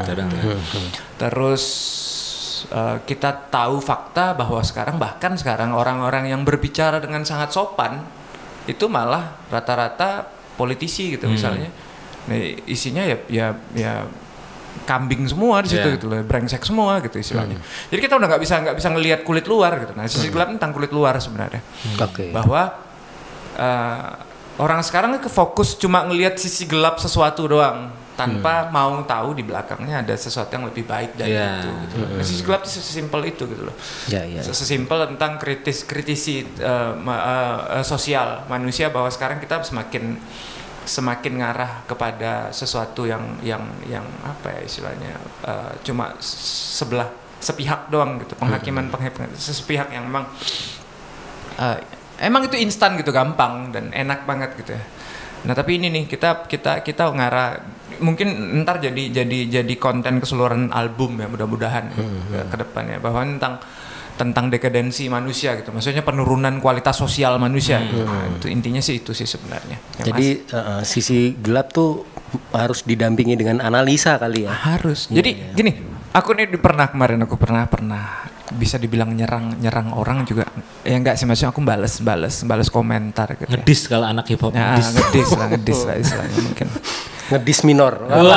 Terus eh, kita tahu fakta bahwa sekarang bahkan sekarang orang-orang yang berbicara dengan sangat sopan itu malah rata-rata politisi gitu misalnya. Nah, isinya ya ya ya kambing semua di situ Yeah. gitu loh, brengsek semua gitu istilahnya. Jadi kita udah nggak bisa nggak bisa ngelihat kulit luar gitu. Nah, Sisi Gelap tentang kulit luar sebenarnya. Oke. Bahwa eh, orang sekarang ke fokus cuma ngelihat sisi gelap sesuatu doang tanpa mau tahu di belakangnya ada sesuatu yang lebih baik dari Yeah. itu gitu. Nah, Sisi Gelap itu sesimpel itu gitu loh. Ya, ya. Sesimpel tentang kritis kritisi eh, ma- eh, eh, sosial manusia bahwa sekarang kita semakin semakin ngarah kepada sesuatu yang yang yang apa ya istilahnya eh, cuma s- sebelah sepihak doang gitu, penghakiman penghakiman sepihak yang memang eh, emang itu instan gitu, gampang dan enak banget gitu ya. Nah tapi ini nih kita kita kita ngarah mungkin ntar jadi jadi jadi konten keseluruhan album ya mudah-mudahan hmm. ke, ke depannya bahwa tentang tentang dekadensi manusia gitu, maksudnya penurunan kualitas sosial manusia. Hmm. Gitu. Nah, itu intinya sih itu sih sebenarnya. Jadi uh, sisi gelap tuh harus didampingi dengan analisa kali ya. Harus. Ya, Jadi ya. Gini, aku nih pernah kemarin aku pernah pernah bisa dibilang nyerang nyerang orang juga ya enggak sih, maksudnya aku balas balas balas komentar gitu. Ngedis ya. Kalau anak hip hop ya, ngedis. ngedis lah ngedis lah istilahnya mungkin. Ngedis minor. uh,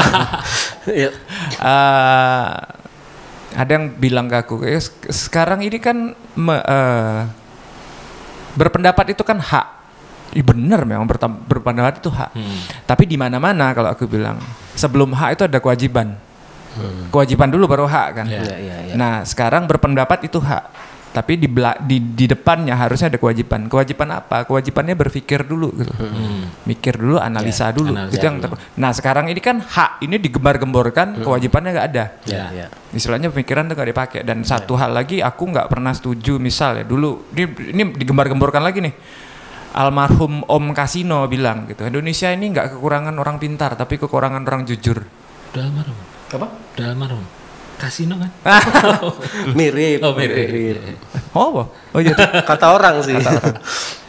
ada yang bilang ke aku, eh, sekarang ini kan me, uh, berpendapat itu kan hak. Iya benar memang berpendapat itu hak. Hmm. Tapi di mana-mana kalau aku bilang sebelum hak itu ada kewajiban. Hmm. Kewajiban dulu baru hak kan. Ya, ya, ya. Nah sekarang berpendapat itu hak, tapi di, di di depannya harusnya ada kewajiban. Kewajiban apa? Kewajibannya berpikir dulu gitu. Hmm. Mikir dulu, analisa ya, dulu. Analisa itu yang dulu. Nah sekarang ini kan hak ini digembar-gemborkan, hmm. kewajibannya nggak ada. Ya, ya. Istilahnya pemikiran tuh nggak dipakai. Dan ya. Satu hal lagi aku nggak pernah setuju misal ya dulu ini, ini digembar-gemborkan lagi nih. Almarhum Om Kasino bilang gitu, Indonesia ini nggak kekurangan orang pintar, tapi kekurangan orang jujur. Udah almarhum. Apa? Udah almarhum. Kasino kan? mirip. Oh mirip. mirip. Oh apa? Oh iya. Kata orang sih. Kata orang.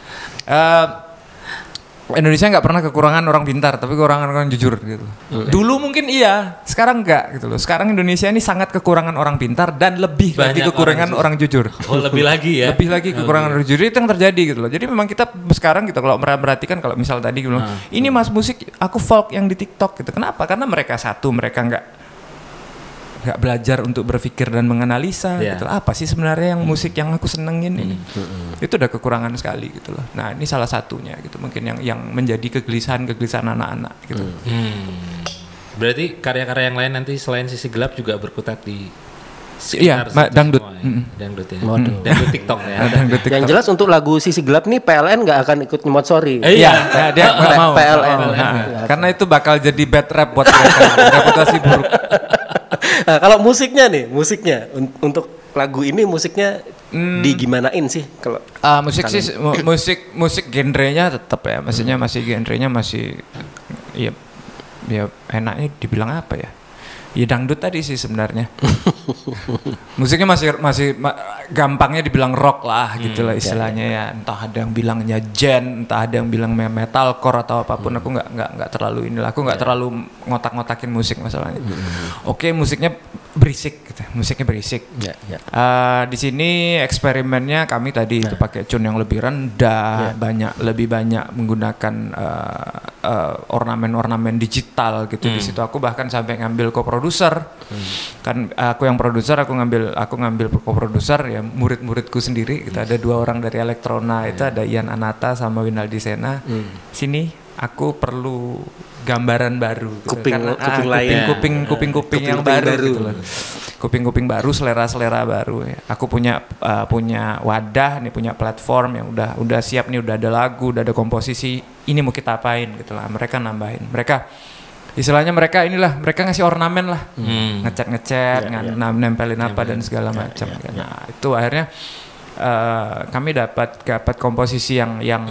uh, Indonesia nggak pernah kekurangan orang pintar, tapi kekurangan orang jujur gitu. Hmm. Dulu mungkin iya, sekarang enggak gitu loh. Sekarang Indonesia ini sangat kekurangan orang pintar dan lebih banyak lagi kekurangan orang, orang jujur. Oh lebih lagi ya? Lebih lagi kekurangan orang jujur itu yang terjadi gitu loh. Jadi memang kita sekarang gitu kalau merhatikan kalau misal tadi gitu, hmm. ini mas musik aku folk yang di TikTok gitu. Kenapa? Karena mereka satu mereka nggak nggak belajar untuk berpikir dan menganalisa yeah. gitu. Apa sih sebenarnya yang musik yang aku senengin ini? Mm-hmm. Itu udah kekurangan sekali gitu loh. Nah, ini salah satunya gitu mungkin yang yang menjadi kegelisahan-kegelisahan anak-anak gitu. Hmm. Berarti karya-karya yang lain nanti selain sisi gelap juga berkutat di iya, ma- dangdut. Ya. Mm-hmm. Dangdut ya. Waduh. Dangdut TikTok ya. Dangdut TikTok. Yang jelas untuk lagu sisi gelap nih P L N nggak akan ikut nyemot sorry. Eh, iya, ya, dia nggak mau. P L N. Nah, nah, karena itu bakal jadi bad rap buat mereka. Reputasi buruk. Nah, kalau musiknya nih, musiknya un- untuk lagu ini musiknya hmm. digimanain sih kalau uh, musik sih mu- musik musik genrenya tetap ya, maksudnya hmm. masih genrenya masih ya ya enaknya dibilang apa ya? Ya dangdut tadi sih sebenarnya. Musiknya masih masih ma- gampangnya dibilang rock lah hmm, gitulah istilahnya ya, ya. Entah ada yang bilangnya gen, entah ada yang bilang metalcore atau apapun. Hmm. Aku nggak nggak nggak terlalu inilah. Aku nggak ya. terlalu ngotak-ngotakin musik masalahnya. Hmm. Oke, musiknya berisik gitu. Musiknya berisik. Ya, ya. Uh, di sini eksperimennya kami tadi nah. itu pakai tune yang lebih rendah, ya. banyak lebih banyak menggunakan uh, uh, ornamen-ornamen digital gitu. Hmm. Di situ aku bahkan sampai ngambil kopro produser hmm. kan aku yang produser aku ngambil aku ngambil co-produser ya murid-muridku sendiri kita ada dua orang dari Elektrona hmm. itu ada Ian Anata sama Winaldi Sena hmm. sini aku perlu gambaran baru gitu. kuping Karena, kuping ah, lain kuping kuping kuping kuping yang baru, baru gitu loh. Kuping-kuping baru, selera-selera baru ya. Aku punya uh, punya wadah nih, punya platform yang udah udah siap nih, udah ada lagu, udah ada komposisi, ini mau kita apain gitu lah. Mereka nambahin, mereka istilahnya mereka inilah mereka ngasih ornamen lah, hmm. ngecat-ngecat, ya, ya. nempelin apa dan segala macam. Ya, ya, ya. Nah itu akhirnya uh, kami dapat dapat komposisi yang yang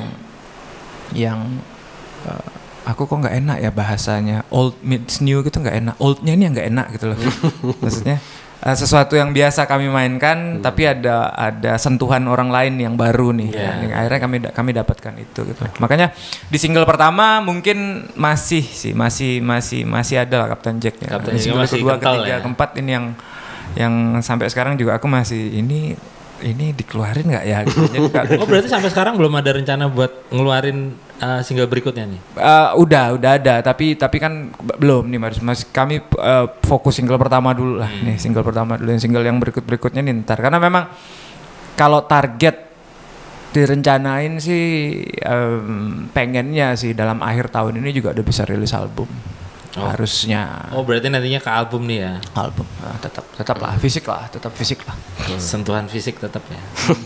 yang uh, aku kok nggak enak ya bahasanya, old meets new gitu nggak enak, oldnya ini yang nggak enak gitu loh. Maksudnya uh, sesuatu yang biasa kami mainkan, hmm. tapi ada ada sentuhan orang lain yang baru nih. Yeah. Nah, akhirnya kami kami dapatkan itu gitu. Okay. Makanya di single pertama mungkin masih sih masih masih masih ada lah Captain Jack ya. Captain single masih kedua, ketiga, ya. keempat ini yang yang sampai sekarang juga aku masih ini ini dikeluarin nggak ya? Gitu. Oh berarti sampai sekarang belum ada rencana buat ngeluarin uh, single berikutnya nih? Uh, udah, udah ada, tapi tapi kan b- belum nih mas. Mas kami uh, fokus single pertama dulu lah, hmm. nih single pertama dulu. Yang single yang berikut berikutnya nih ntar. Karena memang kalau target direncanain sih um, pengennya sih dalam akhir tahun ini juga udah bisa rilis album. Oh. Harusnya. Oh berarti nantinya ke album nih ya? Album, nah, tetap tetap lah, fisik lah, tetap fisik lah. Hmm. Sentuhan fisik tetap ya.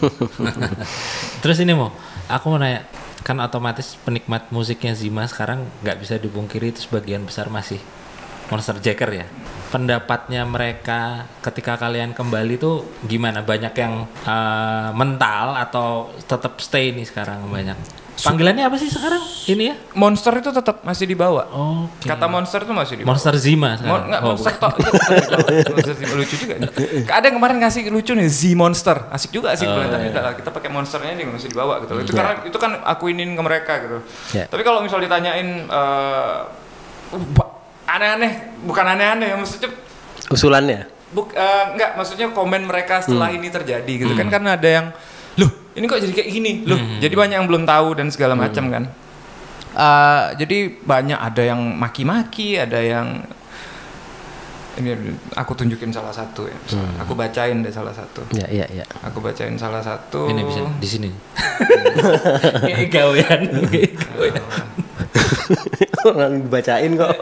Terus ini mau, aku mau nanya, kan otomatis penikmat musiknya Zima sekarang nggak bisa dipungkiri itu sebagian besar masih Monster Jacker ya. pendapatnya mereka ketika kalian kembali tuh gimana? Banyak yang uh, mental atau tetap stay nih sekarang banyak? Panggilannya apa sih sekarang? Ini ya? Monster itu tetap masih dibawa. Oh, okay. Kata monster itu masih dibawa. Monster Zima sekarang. Mon- enggak, oh, monster tok itu tetap dibawa. Monster Zima lucu juga. Ada yang kemarin ngasih lucu nih Z Monster. Asik juga sih, oh, tapi iya. Udah, kita pakai monsternya nih masih dibawa gitu. Hmm. Itu karena itu kan aku inin ke mereka gitu. Yeah. Tapi kalau misal ditanyain uh, aneh-aneh, bukan aneh-aneh ya maksudnya usulannya. Buk, uh, enggak, maksudnya komen mereka setelah hmm. ini terjadi gitu hmm. kan, karena ada yang loh ini kok jadi kayak gini loh, hmm. jadi banyak yang belum tahu dan segala macam hmm. kan. Uh, jadi banyak, ada yang maki-maki, ada yang ini aku tunjukin salah satu ya, hmm. aku bacain deh salah satu. Ya ya ya. Aku bacain salah satu. Ini bisa di sini. Ini gawean. Orang dibacain kok.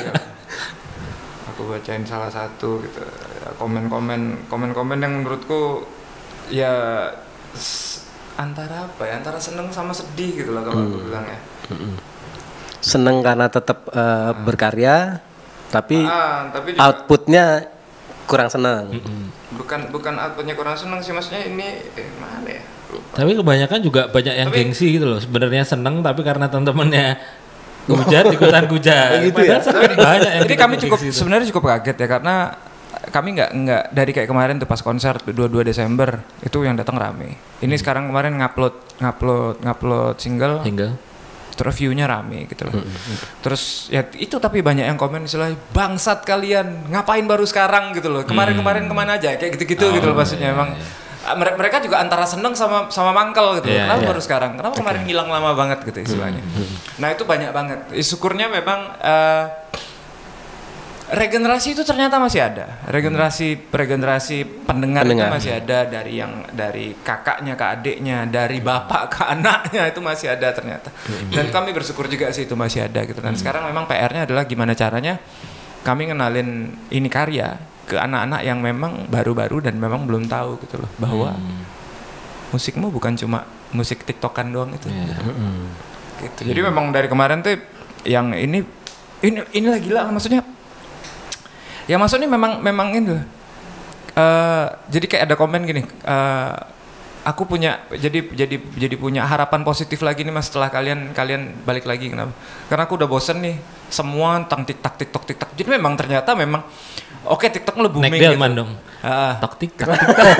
Aku bacain salah satu gitu. Komen-komen, komen-komen yang menurutku ya antara apa ya, antara seneng sama sedih gitu lah kalau hmm. aku bilang ya. Seneng karena tetap uh, hmm. berkarya, tapi, ah, tapi juga, outputnya kurang seneng. Bukan bukan outputnya kurang seneng sih, maksudnya ini eh, mana ya? Lupa. Tapi kebanyakan juga banyak yang tapi, gengsi gitu loh. Sebenarnya seneng tapi karena teman-temannya hujat ikutan hujat. Gitu ya? Banyak yang. Jadi kami cukup sebenarnya cukup kaget ya, karena kami nggak nggak dari kayak kemarin tuh pas konser dua puluh dua Desember itu yang datang rame. Ini hmm. sekarang kemarin ngupload ngupload ngupload single, single. Terus view-nya rame gitu loh. Hmm. Terus ya itu, tapi banyak yang komen istilahnya bangsat kalian, ngapain baru sekarang gitu loh. Kemarin-kemarin kemana aja kayak gitu-gitu oh, gitu loh maksudnya. Iya, emang iya. Mereka juga antara seneng sama sama mangkel gitu. Yeah, kenapa yeah. baru sekarang? Kenapa okay. kemarin hilang lama banget gitu istilahnya. Hmm. Nah itu banyak banget. Syukurnya memang uh, regenerasi itu ternyata masih ada. Regenerasi regenerasi pendengar, pendengar itu masih ada, dari yang dari kakaknya ke adiknya, dari bapak ke anaknya itu masih ada ternyata. Dan kami bersyukur juga sih itu masih ada gitu. Dan sekarang memang P R-nya adalah gimana caranya kami ngenalin ini karya ke anak-anak yang memang baru-baru dan memang belum tahu gitu loh, bahwa hmm. musikmu bukan cuma musik TikTokan doang itu. Yeah. Gitu. Hmm. Gitu. Jadi memang dari kemarin tuh yang ini ini inilah gila maksudnya. Ya maksudnya memang memang ini loh. Uh, jadi kayak ada komen gini, uh, aku punya jadi jadi jadi punya harapan positif lagi nih Mas setelah kalian kalian balik lagi. Kenapa? Karena aku udah bosen nih semua tentang TikTok TikTok TikTok. Jadi memang ternyata memang oke okay, TikTok lo booming gitu. Naik dong. Uh, TikTok TikTok.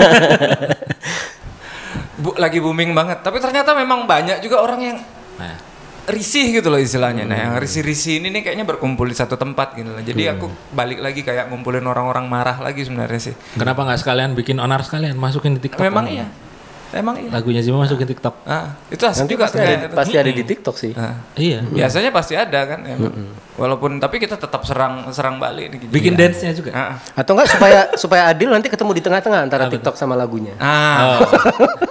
Bu, lagi booming banget. Tapi ternyata memang banyak juga orang yang nah. risih gitu loh istilahnya. Hmm. Nah yang risih-risih ini nih kayaknya berkumpul di satu tempat gitu loh. Jadi hmm. aku balik lagi kayak ngumpulin orang-orang marah lagi sebenarnya sih. Kenapa nggak sekalian bikin onar sekalian masukin di TikTok? Memang iya. Emang iya. Lagunya Zima masukin TikTok. Ah, itu asli juga pasti, ada, pasti ada di TikTok sih. Ah. Iya. Biasanya pasti ada kan. Ya. Mm-hmm. Walaupun tapi kita tetap serang serang balik nih. Bikin ya. Dance-nya juga. Ah. Atau enggak supaya supaya adil nanti ketemu di tengah-tengah antara ah, TikTok betul. Sama lagunya. Ah. Oh.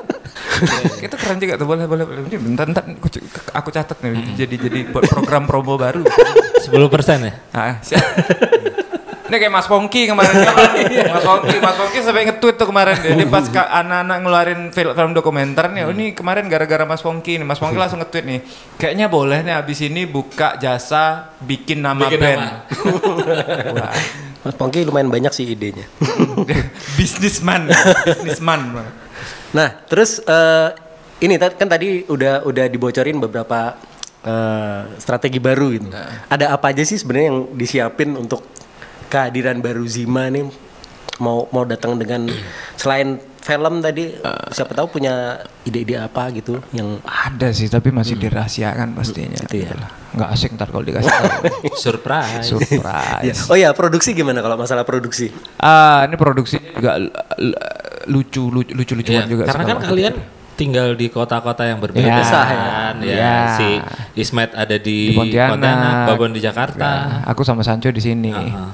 Itu keren juga tuh, boleh boleh boleh. Bentar bentar aku catat nih. Hmm. Jadi jadi program promo baru. sepuluh persen ya? Ah, siap. Ini kayak Mas Pongki kemarin. Mas Pongki, Mas Pongki sampai nge-tweet tuh kemarin. Jadi pas anak-anak ngeluarin film, film dokumenter nih, oh ini kemarin gara-gara Mas Pongki nih. Mas Pongki langsung nge-tweet nih. Kayaknya boleh nih abis ini buka jasa bikin nama bikin band. Nama. Mas Pongki lumayan banyak sih idenya. Bisnisman, bisnisman. Nah, terus uh, ini kan tadi udah udah dibocorin beberapa uh, strategi baru gitu. Nah. Ada apa aja sih sebenarnya yang disiapin untuk kehadiran baru Zima nih, mau mau datang dengan selain film tadi, uh, siapa tahu punya ide-ide apa gitu yang ada sih tapi masih hmm. dirahasiakan pastinya. Gitu ya. Nggak asik ntar kalau dikasih tahu. Surprise. Surprise. Oh ya, produksi gimana kalau masalah produksi? Ah, ini produksi juga lucu lucu lucu lucuan ya, juga. Karena kan kalian tinggal di kota-kota yang berbeda ya, kan, ya. Ya. Si Ismet ada di, di Pontianak, Pontianak, Babon di Jakarta. Ya, aku sama Sancho di sini. Uh-huh.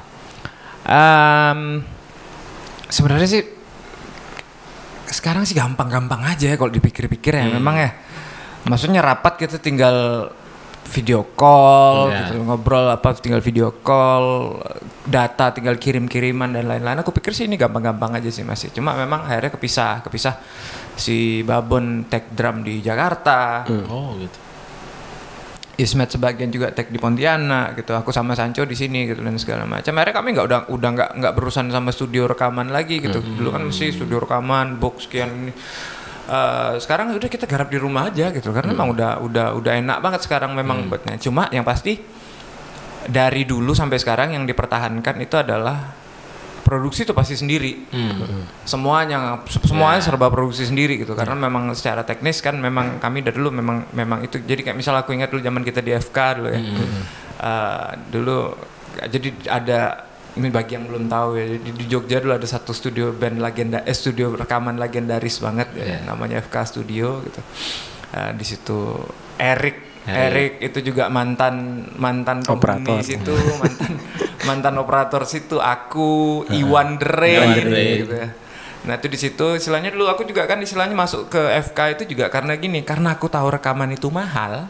Um, sebenarnya sih sekarang sih gampang-gampang aja ya kalau dipikir-pikir ya. Hmm. Memang ya, maksudnya rapat kita tinggal video call, yeah. gitu, ngobrol apa tinggal video call, data tinggal kirim-kiriman dan lain-lain. Aku pikir sih ini gampang-gampang aja sih masih. Cuma memang akhirnya kepisah, kepisah si Babon take drum di Jakarta. Hmm. Oh gitu. Ismet sebagian juga tag di Pontianak gitu, aku sama Sancho di sini gitu dan segala macam. Akhirnya kami nggak udah udah nggak nggak berurusan sama studio rekaman lagi gitu. Mm-hmm. Dulu kan mesti studio rekaman, box sekian ini. Uh, sekarang udah kita garap di rumah aja gitu, karena mm. memang udah udah udah enak banget sekarang memang mm. buatnya. Cuma yang pasti dari dulu sampai sekarang yang dipertahankan itu adalah produksi itu pasti sendiri, hmm. semuanya semuanya yeah. serba produksi sendiri gitu, karena yeah. memang secara teknis kan memang kami dari dulu memang memang itu, jadi kayak misal aku ingat dulu zaman kita di F K dulu ya, hmm. uh, dulu jadi ada, ini bagi yang belum tahu ya, di, di Jogja dulu ada satu studio band legenda, eh studio rekaman legendaris banget yeah. ya, namanya F K Studio gitu, uh, di situ Eric Erik itu juga mantan mantan penghuni situ, mantan mantan operator situ, aku Iwan Dre gitu ya. Nah itu di situ istilahnya dulu aku juga kan istilahnya masuk ke F K itu juga karena gini, karena aku tahu rekaman itu mahal.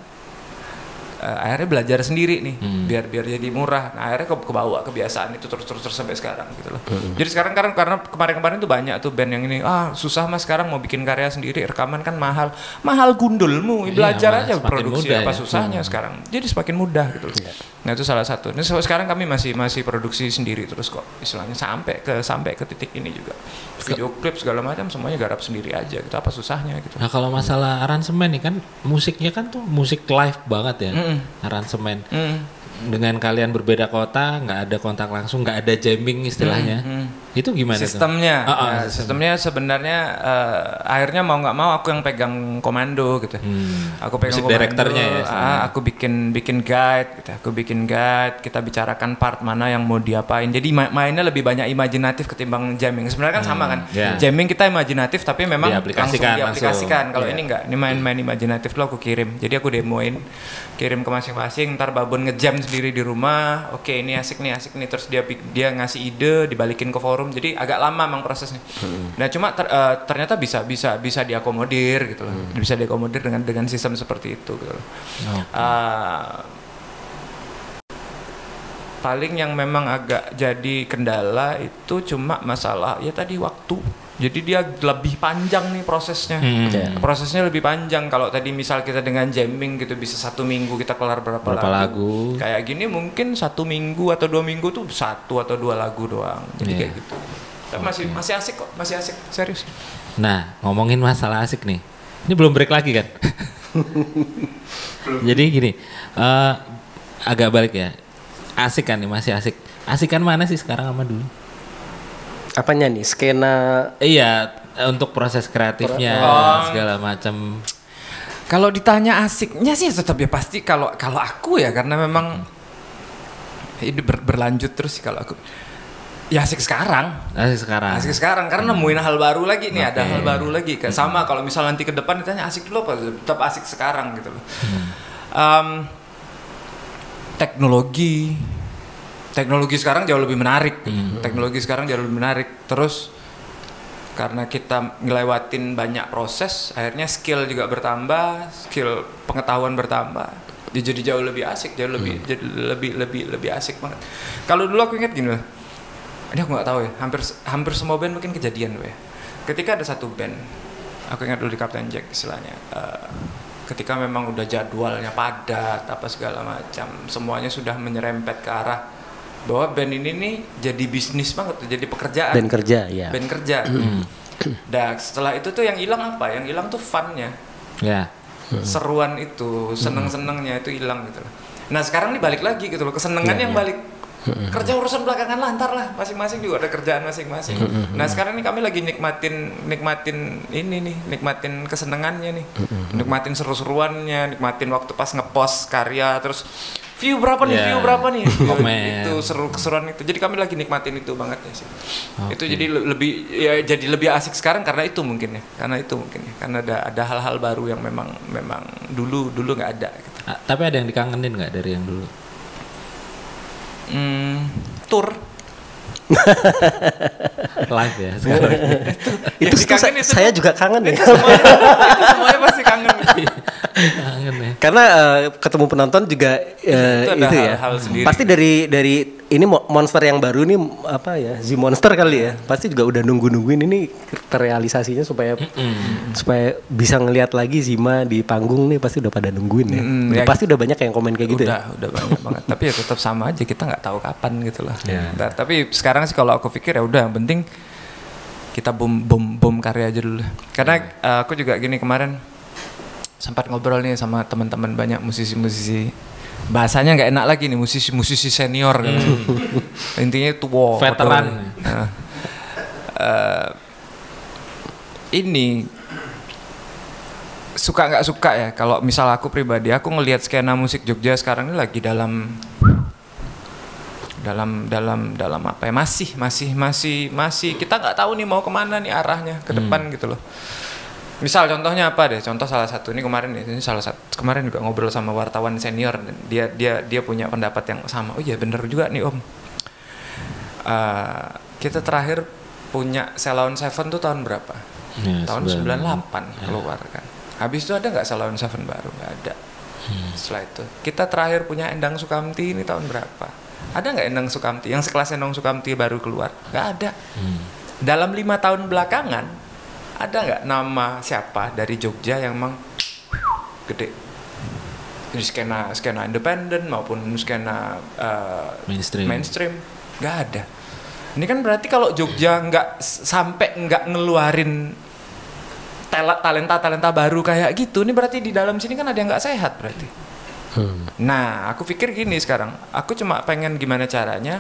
Uh, akhirnya belajar sendiri nih, hmm. biar biar jadi murah. Nah, akhirnya ke kebawa kebiasaan itu terus terus terus sampai sekarang gitu loh. Hmm. Jadi sekarang karena karena kemarin-kemarin tuh banyak tuh band yang ini, ah susah mas sekarang mau bikin karya sendiri, rekaman kan mahal, mahal gundulmu, belajar iya, aja produksi apa ya. Susahnya hmm. sekarang. Jadi semakin mudah gitu loh. Yeah. Nah itu salah satu. Nah sekarang kami masih masih produksi sendiri terus kok, istilahnya sampai ke sampai ke titik ini juga. Video klip segala macam semuanya garap sendiri aja. Gitu apa susahnya gitu. Nah kalau masalah aransemen nih kan musiknya kan tuh musik live banget ya. Mm-mm. Aransemen mm. dengan kalian berbeda kota, nggak ada kontak langsung, nggak ada jamming istilahnya, mm. Mm. itu gimana sistemnya? Uh, uh, nah, sistemnya sebenarnya uh, akhirnya mau nggak mau aku yang pegang komando gitu, hmm. aku pegang musik direkturnya ya, uh, aku bikin bikin guide, gitu. aku bikin guide, kita bicarakan part mana yang mau diapain, jadi ma- mainnya lebih banyak imajinatif ketimbang jamming. Sebenarnya kan hmm. sama kan, yeah. jamming kita imajinatif tapi memang langsung diaplikasikan. Kalau yeah. ini nggak, ini main-main imajinatif lo aku kirim, jadi aku demoin, kirim ke masing-masing, ntar Babon ngejam sendiri di rumah, oke okay, ini asik nih asik nih, terus dia dia ngasih ide, dibalikin ke forum, jadi agak lama memang prosesnya. Hmm. Nah cuma ter, uh, ternyata bisa bisa bisa diakomodir gitu loh, hmm. bisa diakomodir dengan dengan sistem seperti itu gitu loh. Okay. Uh, paling yang memang agak jadi kendala itu cuma masalah ya tadi waktu. Jadi dia lebih panjang nih prosesnya, hmm. yeah. prosesnya lebih panjang. Kalau tadi misal kita dengan jamming gitu bisa satu minggu kita kelar berapa, berapa lagu. lagu. Kayak gini mungkin satu minggu atau dua minggu tuh satu atau dua lagu doang. Jadi yeah. kayak gitu. Tapi okay. masih masih asik kok, masih asik, serius. Nah ngomongin masalah asik nih, ini belum break lagi kan? Jadi gini, uh, agak balik ya, asik kan nih, masih asik. Asikan mana sih sekarang sama dulu? Apanya nih, skena? Iya, untuk proses kreatifnya oh. segala macam. Kalau ditanya asiknya sih tetap ya pasti kalau kalau aku ya, karena memang hmm. ini ber, berlanjut terus sih kalau aku. Ya asik sekarang. Asik sekarang. Asik sekarang karena hmm. nemuin hal baru lagi nih, okay. ada hal baru lagi. Kayak hmm. sama kalau misal nanti ke depan ditanya asik dulu apa, tetap asik sekarang gitu loh. Hmm. Um, teknologi Teknologi sekarang jauh lebih menarik. Hmm. Teknologi sekarang jauh lebih menarik. Terus karena kita ngelewatin banyak proses, akhirnya skill juga bertambah, skill pengetahuan bertambah. Jadi jauh lebih asik, jauh lebih hmm. jadi lebih lebih lebih asik banget. Kalau dulu aku ingat gini loh. Ini aku nggak tahu ya. Hampir hampir semua band mungkin kejadian loh ya. Ketika ada satu band, aku ingat dulu di Captain Jack istilahnya. Uh, ketika memang udah jadwalnya padat, apa segala macam, semuanya sudah menyerempet ke arah bahwa band ini nih jadi bisnis banget, jadi pekerjaan. Band kerja, ya. Band kerja. Dan setelah itu tuh yang hilang apa? Yang hilang tuh fun-nya. Ya. Seruan itu, seneng-senengnya itu hilang gitu loh. Nah sekarang nih balik lagi gitu loh, kesenengan ya, yang ya. balik. Kerja urusan belakangan lah, ntar lah, masing-masing juga ada kerjaan masing-masing. Nah sekarang nih kami lagi nikmatin, nikmatin ini nih, nikmatin kesenengannya nih, nikmatin seru-seruannya, nikmatin waktu pas ngepost karya, terus view berapa nih, yeah. view berapa nih, view, itu seru keseruan itu. Jadi kami lagi nikmatin itu banget ya sih. Okay. Itu jadi lebih ya jadi lebih asik sekarang karena itu mungkin ya, karena itu mungkin ya, karena ada ada hal-hal baru yang memang memang dulu dulu nggak ada. Gitu. Ah, tapi ada yang dikangenin nggak dari yang dulu? Hmm, tour. Live ya sekarang. itu, itu, itu saya, saya juga kangen ya. Itu semuanya, itu semuanya pasti kangen. Karena uh, ketemu penonton juga uh, itu, itu ya. Hal, hal pasti dari dari ini monster yang baru nih apa ya? Z Monster kali ya. Pasti juga udah nunggu-nungguin ini terrealisasinya supaya mm-hmm. supaya bisa ngelihat lagi Zima di panggung nih, pasti udah pada nungguin ya. Mm, ya pasti udah banyak yang komen kayak gitu udah, ya. Udah banyak banget. Tapi ya tetap sama aja, kita nggak tahu kapan gitu lah. Yeah. Nah, tapi sekarang sih kalau aku pikir ya udah, yang penting kita bom bom bom karya aja dulu. Karena uh, aku juga gini kemarin sempat ngobrol nih sama teman-teman banyak musisi-musisi, bahasanya nggak enak lagi nih, musisi-musisi senior kan. Hmm. Intinya tua, veteran. Nah, uh, ini suka nggak suka ya, kalau misal aku pribadi, aku ngelihat skena musik Jogja sekarang ini lagi dalam dalam dalam dalam apa ya, masih masih masih masih kita nggak tahu nih mau kemana nih arahnya ke depan hmm. gitu loh. Misal contohnya apa deh? Contoh salah satu ini kemarin ini salah satu kemarin juga ngobrol sama wartawan senior, dan dia dia dia punya pendapat yang sama. Oh iya bener juga nih Om. Uh, kita terakhir punya Ceylon Seven tuh tahun berapa? Ya, tahun sembilan puluh delapan ya. Keluar kan. Habis itu ada nggak Ceylon Seven baru? Nggak ada. Hmm. Setelah itu kita terakhir punya Endang Sukamti ini tahun berapa? Ada nggak Endang Sukamti yang sekelas Endang Sukamti baru keluar? Nggak ada. Hmm. Dalam lima tahun belakangan ada nggak nama siapa dari Jogja yang emang gede di skena skena independen maupun skena uh, mainstream mainstream nggak ada. Ini kan berarti kalau Jogja nggak sampai nggak ngeluarin talenta talenta baru kayak gitu, ini berarti di dalam sini kan ada yang nggak sehat berarti. hmm. Nah aku pikir gini sekarang, aku cuma pengen gimana caranya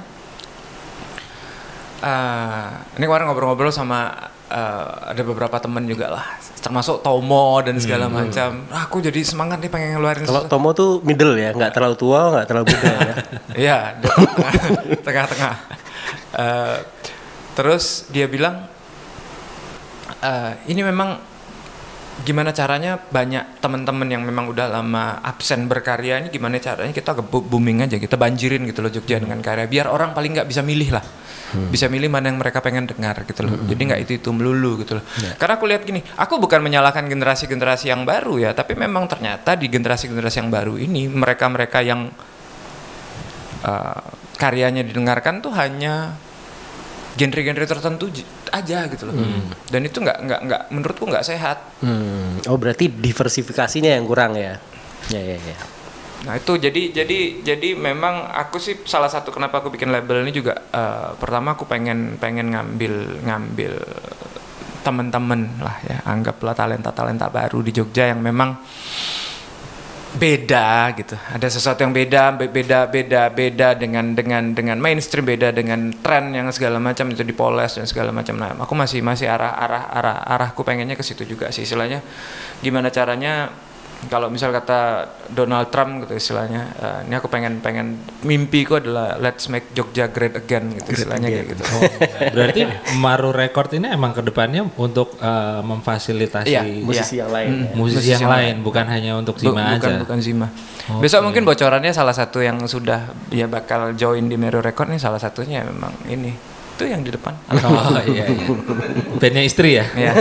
uh, ini kemarin ngobrol-ngobrol sama Uh, ada beberapa teman juga lah, termasuk Tomo dan segala hmm. macam. Ah, aku jadi semangat nih pengen ngeluarin. Kalau Tomo tuh middle ya, nggak terlalu tua, nggak terlalu muda ya. Iya, tengah-tengah. Uh, terus dia bilang, uh, ini memang gimana caranya banyak teman-teman yang memang udah lama absen berkarya ini, gimana caranya kita booming aja, kita banjirin gitu loh Jogja dengan karya, biar orang paling nggak bisa milih lah. Hmm. Bisa milih mana yang mereka pengen dengar gitu loh. Hmm. Jadi nggak itu itu melulu gitu loh. Yeah. Karena aku lihat gini, aku bukan menyalahkan generasi-generasi yang baru ya, tapi memang ternyata di generasi-generasi yang baru ini mereka-mereka yang uh, karyanya didengarkan tuh hanya genre-genre tertentu aja gitu loh. Hmm. Dan itu nggak nggak nggak menurutku nggak sehat. Hmm. Oh berarti diversifikasinya yang kurang ya? Ya ya ya. Nah itu jadi jadi jadi memang aku sih salah satu kenapa aku bikin label ini juga uh, pertama aku pengen pengen ngambil ngambil teman-teman lah ya, anggaplah talenta-talenta baru di Jogja yang memang beda gitu, ada sesuatu yang beda beda beda beda dengan dengan dengan mainstream, beda dengan tren yang segala macam itu dipoles dan segala macam. Nah aku masih masih arah arah arah arahku pengennya ke situ juga sih, istilahnya gimana caranya. Kalau misal kata Donald Trump gitu istilahnya, uh, ini aku pengen pengen mimpiku adalah let's make Jogja great again gitu istilahnya kayak gitu. Oh, berarti Maru Record ini emang kedepannya untuk uh, memfasilitasi iya, musisi iya. yang lain, hmm, ya. musisi, musisi yang, yang lain, lain, bukan hanya untuk Zima Bu, bukan, aja. Bukan Zima. Okay. Besok mungkin bocorannya salah satu yang sudah ya bakal join di Maru Record nih, salah satunya memang ini. Itu yang di depan. Oh iya, iya. Bandnya istri ya? Iya.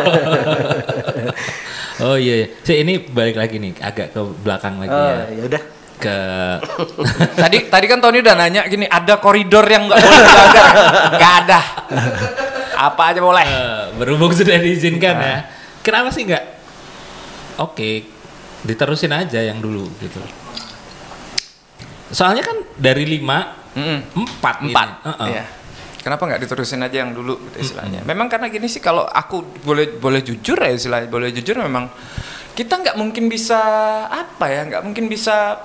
Oh iya, iya. So, ini balik lagi nih, agak ke belakang lagi oh, ya. Ya udah. Ke tadi tadi kan Tony udah nanya gini, ada koridor yang nggak boleh dilanggar? Nggak ada. Apa aja boleh. Uh, berhubung sudah diizinkan uh. ya. Kenapa sih nggak? Oke, okay, diterusin aja yang dulu gitu. Soalnya kan dari lima, mm-mm. empat, empat. Ini. Uh-uh. Iya. Kenapa nggak diterusin aja yang dulu gitu istilahnya? Mm-hmm. Memang karena gini sih, kalau aku boleh boleh jujur ya istilahnya, boleh jujur memang kita nggak mungkin bisa apa ya, nggak mungkin bisa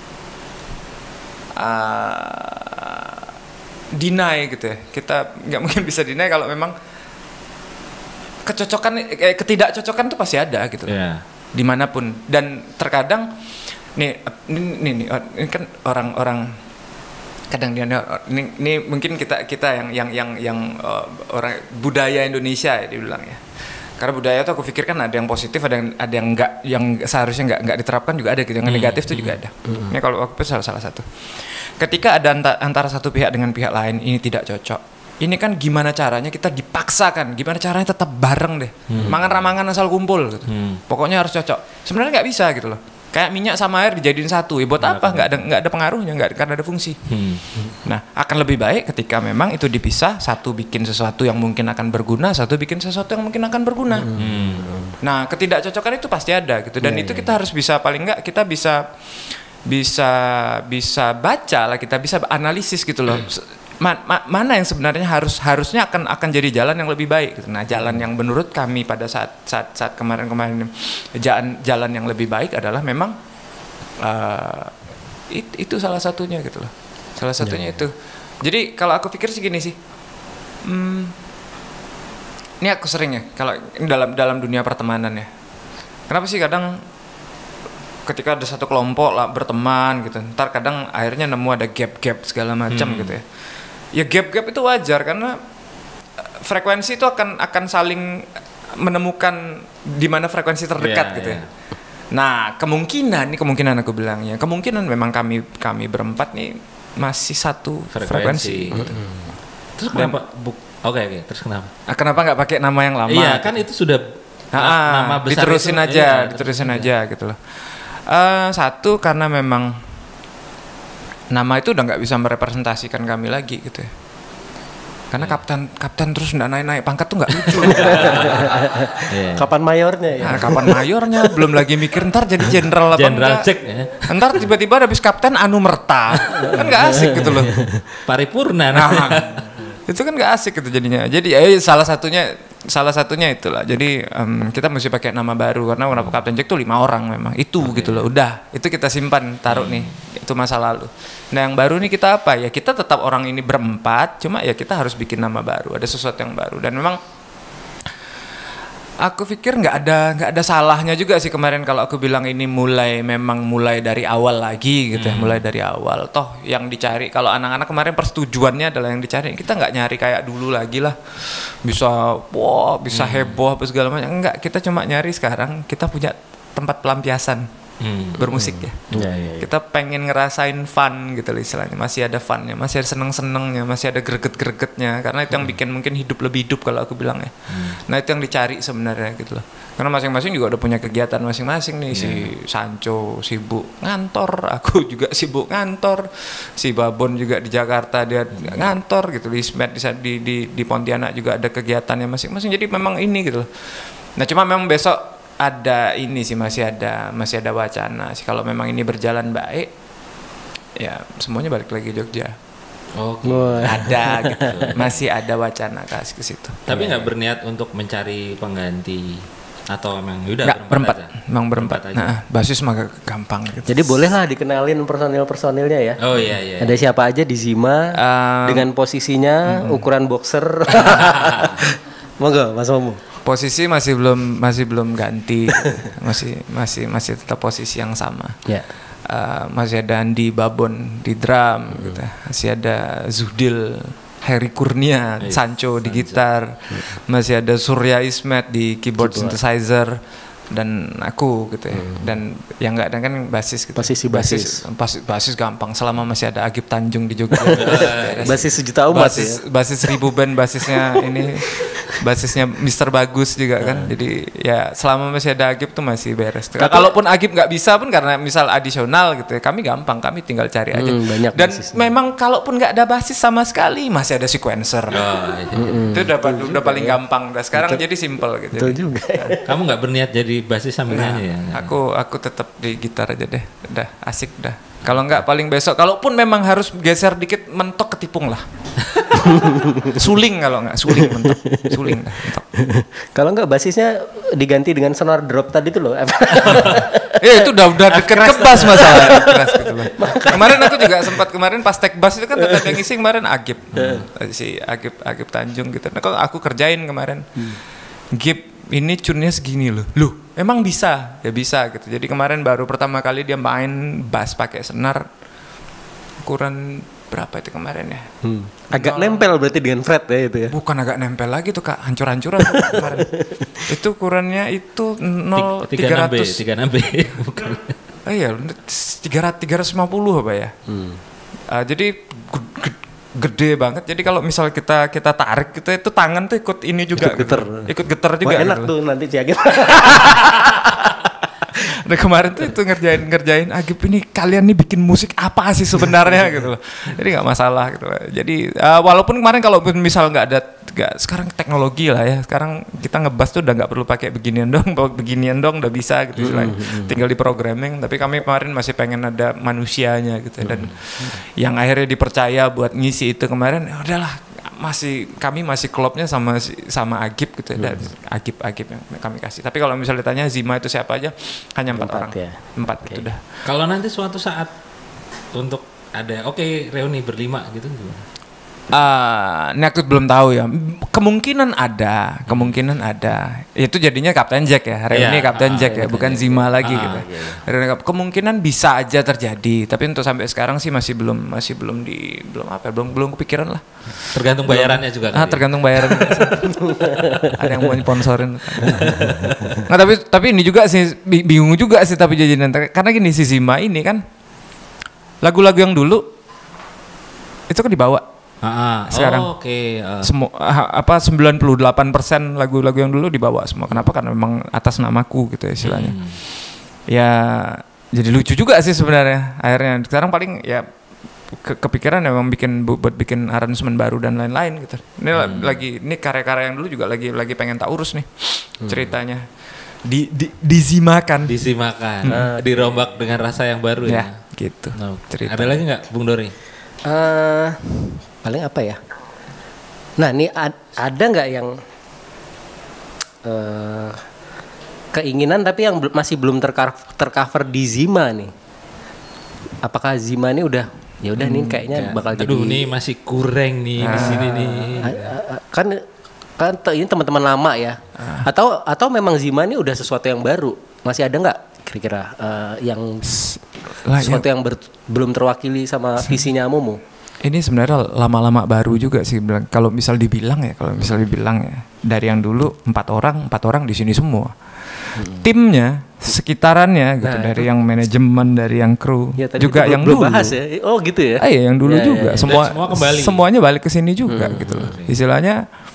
uh, deny gitu ya. Kita nggak mungkin bisa deny kalau memang kecocokan, eh, ketidakcocokan itu pasti ada gitu. Yeah. Dimanapun, dan terkadang nih ini, ini, ini kan orang-orang kadang dia ini, ini mungkin kita kita yang yang yang yang uh, orang budaya Indonesia ya dibilang ya, karena budaya itu aku pikir kan ada yang positif, ada yang ada yang enggak, yang seharusnya enggak enggak diterapkan juga ada gitu, yang negatif itu hmm. juga ada. hmm. Ini kalau aku salah salah satu, ketika ada antara satu pihak dengan pihak lain ini tidak cocok, ini kan gimana caranya kita dipaksakan, gimana caranya tetap bareng deh, hmm. mangan ramangan asal kumpul gitu. Hmm. Pokoknya harus cocok. Sebenarnya nggak bisa gitu loh. Kayak minyak sama air dijadiin satu, ya buat nah, apa? Nggak ada nggak ada pengaruhnya, nggak karena ada fungsi. Hmm. Nah, akan lebih baik ketika memang itu dipisah, satu bikin sesuatu yang mungkin akan berguna, satu bikin sesuatu yang mungkin akan berguna. Hmm. Nah, ketidakcocokan itu pasti ada gitu, dan yeah, itu yeah. kita harus bisa paling nggak kita bisa bisa bisa baca lah, kita bisa analisis gitu loh. Ma, ma, mana yang sebenarnya harus harusnya akan akan jadi jalan yang lebih baik gitu. Nah, jalan yang menurut kami pada saat saat saat kemarin-kemarin jalan jalan yang lebih baik adalah memang uh, it, itu salah satunya gitu loh. Salah satunya ya. Itu. Jadi kalau aku pikir sih gini sih. Hmm, ini aku sering ya kalau dalam dalam dunia pertemanan ya. Kenapa sih kadang ketika ada satu kelompok lah berteman gitu, ntar kadang akhirnya nemu ada gap-gap segala macam hmm. gitu ya. Ya gap-gap itu wajar karena frekuensi itu akan akan saling menemukan di mana frekuensi terdekat yeah, gitu ya. Yeah. Nah, kemungkinan, ini kemungkinan aku bilangnya, kemungkinan memang kami kami berempat nih masih satu frekuensi. frekuensi gitu. Mm-hmm. Terus kenapa? Oke okay, oke, okay. Terus kenapa? Nah, kenapa nggak pakai nama yang lama? Iya, kan itu sudah nah, nama besar diterusin itu, aja, iya, diterusin aja gitu loh. Uh, satu karena memang nama itu udah nggak bisa merepresentasikan kami lagi gitu ya. Karena yeah. kapten kapten terus nggak naik-naik pangkat tuh nggak lucu. yeah. Kapan mayornya ya? Nah, kapan mayornya? Belum lagi mikir ntar jadi jenderal apa enggak. Cek ya. Ntar tiba-tiba habis kapten anu merta. Kan nggak asik gitu loh. Paripurna. Nah, itu kan nggak asik gitu jadinya. Jadi ya salah satunya salah satunya itulah. Jadi um, kita mesti pakai nama baru karena warna Kapten Jack tuh lima orang memang. Itu okay. gitu loh. Udah, itu kita simpan, taruh hmm. nih. Itu masa lalu. Nah, yang baru nih kita apa? Ya kita tetap orang ini berempat, cuma ya kita harus bikin nama baru. Ada sesuatu yang baru dan memang aku pikir nggak ada nggak ada salahnya juga sih kemarin kalau aku bilang ini mulai memang mulai dari awal lagi gitu ya, hmm. mulai dari awal. Toh yang dicari kalau anak-anak kemarin persetujuannya adalah yang dicari. Kita nggak nyari kayak dulu lagi lah. Bisa wow, bisa hmm. heboh apa segala macam. Enggak, kita cuma nyari sekarang kita punya tempat pelampiasan. Hmm. Bermusik ya. Hmm. Ya, ya, ya. Kita pengen ngerasain fun gitu loh istilahnya. Masih ada funnya, masih ada seneng-senengnya, masih ada greget-gregetnya. Karena itu yang bikin mungkin hidup lebih hidup kalau aku bilang ya. Hmm. Nah itu yang dicari sebenarnya gitu loh. Karena masing-masing juga udah punya kegiatan masing-masing nih. Yeah. Si Sancho sibuk ngantor, aku juga sibuk ngantor. Si Babon juga di Jakarta dia hmm. ngantor gitu. Di Ismet di, di di Pontianak juga ada kegiatannya masing-masing. Jadi memang ini gitu loh. Nah cuma memang besok ada ini sih masih ada masih ada wacana sih kalau memang ini berjalan baik ya semuanya balik lagi Jogja. Oke. Okay. Ada gitu. Masih ada wacana kasih ke situ. Tapi nggak ya. berniat untuk mencari pengganti atau emang udah nggak, berempat, aja? Emang berempat. berempat nah, basis mah gampang gitu. Jadi bolehlah dikenalin personil-personilnya ya. Oh iya iya. Ada siapa aja di Zima um, dengan posisinya, hmm. ukuran boxer. Monggo Mas Momo. Posisi masih belum masih belum ganti, masih masih masih tetap posisi yang sama. Yeah. Uh, masih ada Andi Babon di drum, mm. gitu. Masih ada Zuhdil Heri Kurnia, yes. Sancho di gitar, mm. masih ada Surya Ismet di keyboard, keyboard. synthesizer. Dan aku gitu ya, hmm. dan yang nggak ada kan basis gitu. Posisi basis. basis basis gampang selama masih ada Agib Tanjung di Jogja. Basis sejuta umat basis, ya. Basis seribu band basisnya ini basisnya Mister Bagus juga kan. Hmm. Jadi ya selama masih ada Agib tuh masih beres. Nah, kalaupun Agib nggak bisa pun karena misal adisional gitu ya, kami gampang, kami tinggal cari aja. Hmm, banyak dan basisnya. Memang kalaupun nggak ada basis sama sekali masih ada sequencer. Oh, iya. hmm. Itu udah, udah paling ya. gampang. Udah sekarang betul. Jadi simple gitu. Betul juga. Kamu nggak berniat jadi basis sambil nah, nyanyi ya? Aku aku tetap di gitar aja deh, udah asik dah. Kalau enggak paling besok, kalaupun memang harus geser dikit mentok ketipung lah. Suling kalau enggak, suling mentok, suling dah mentok. Kalau enggak basisnya diganti dengan sonar drop tadi tuh loh. Ya itu udah udah deket ke bass masalah. Keras gitu loh. Kemarin aku juga sempat kemarin pas tag bass itu kan tetap yang ngisi kemarin Agib, hmm. si Agib Agib Tanjung gitu. Nah, aku kerjain kemarin. Hmm. Gib ini tune-nya segini loh. Loh, emang bisa? Ya bisa gitu. Jadi kemarin baru pertama kali dia main bass pakai senar ukuran berapa itu kemarin ya? Hmm. Agak nol, nempel berarti dengan fret ya itu ya? Bukan agak nempel lagi tuh Kak, hancur-hancuran kemarin. Itu ukurannya itu nol tiga ratus tiga enam B bukan. Oh iya, tiga ratus lima puluh apa ya? Hmm. Uh, jadi gede banget. Jadi kalau misal kita kita tarik gitu itu tangan tuh ikut ini juga. Ikut geter. Gitu. Ikut geter juga. Wah, enak gitu. tuh nanti Ciagin. Nah kemarin tuh itu ngerjain ngerjain Agip ini kalian nih bikin musik apa sih sebenarnya gitu loh. Jadi nggak masalah gitu loh. Jadi uh, walaupun kemarin kalau misal nggak ada gak, sekarang teknologi lah ya. Sekarang kita ngebas tuh udah nggak perlu pakai beginian dong, beginian dong udah bisa gitu. Mm-hmm. Tinggal di programming. Tapi kami kemarin masih pengen ada manusianya gitu. Dan mm-hmm. yang akhirnya dipercaya buat ngisi itu kemarin, ya udahlah. Masih kami masih klopnya sama sama Agip gitu ya. Dan Agip Agip yang kami kasih. Tapi kalau misalnya ditanya Zima itu siapa aja, hanya empat, empat orang. Ya. Empat okay. Itu dah. Kalau nanti suatu saat untuk ada oke okay, reuni berlima gitu gimana? Uh, ini aku belum tahu ya. Kemungkinan ada, kemungkinan ada. Itu jadinya Kapten Jack ya. Hari yeah. ini Kapten ah, Jack ya, bukan Jack. Zima lagi ah, gitu. Iya, iya. Kemungkinan bisa aja terjadi, tapi untuk sampai sekarang sih masih belum masih belum di belum apa belum belum kepikiran lah. Tergantung bayarannya juga kan. Ah, tergantung bayaran. Ada yang mau sponsorin. Nah, tapi tapi ini juga sih bingung juga sih tapi jadinya karena gini si Zima ini kan lagu-lagu yang dulu itu kan dibawa. Ah, sekarang oh, oke. Okay. Uh. Semua apa sembilan puluh delapan persen lagu-lagu yang dulu dibawa semua. Kenapa? Karena memang atas namaku gitu ya istilahnya. Hmm. Ya jadi lucu juga sih sebenarnya. Akhirnya sekarang paling ya ke kepikiran memang bikin buat bikin aransemen baru dan lain-lain gitu. Ini hmm. lagi ini karya-karya yang dulu juga lagi lagi pengen tak urus nih hmm. ceritanya. Di, di dizimakan. Dizimakan. Hmm. Uh, dirombak dengan rasa yang baru ya. Ya gitu. No. Ada lagi nggak Bung Dori? Uh, paling apa ya? Nah, ini ad, ada nggak yang uh, keinginan tapi yang bel- masih belum tercover, tercover di Zima nih? Apakah Zima ini udah ya udah hmm, nih kayaknya ya. bakal Aduh, jadi? Aduh, nih masih kurang nih ah, di sini nih. Kan kan ini teman-teman lama ya. Ah. Atau atau memang Zima ini udah sesuatu yang baru? Masih ada nggak kira-kira uh, yang lah, sesuatu ya. yang ber, belum terwakili sama visinya Momo? Ini sebenarnya lama-lama baru juga sih bilang. Kalau misal dibilang ya, kalau misal dibilang ya, dari yang dulu empat orang, empat orang di sini semua. Hmm. Timnya, sekitarannya gitu, nah, dari itu. Yang manajemen, dari yang kru, ya, juga yang dulu. Bahas ya. Oh gitu ya? Ah, iya, yang dulu ya, juga. Ya, ya. Semua, semua kembali. Semuanya balik ke sini juga hmm. gitu. Hmm. Istilahnya,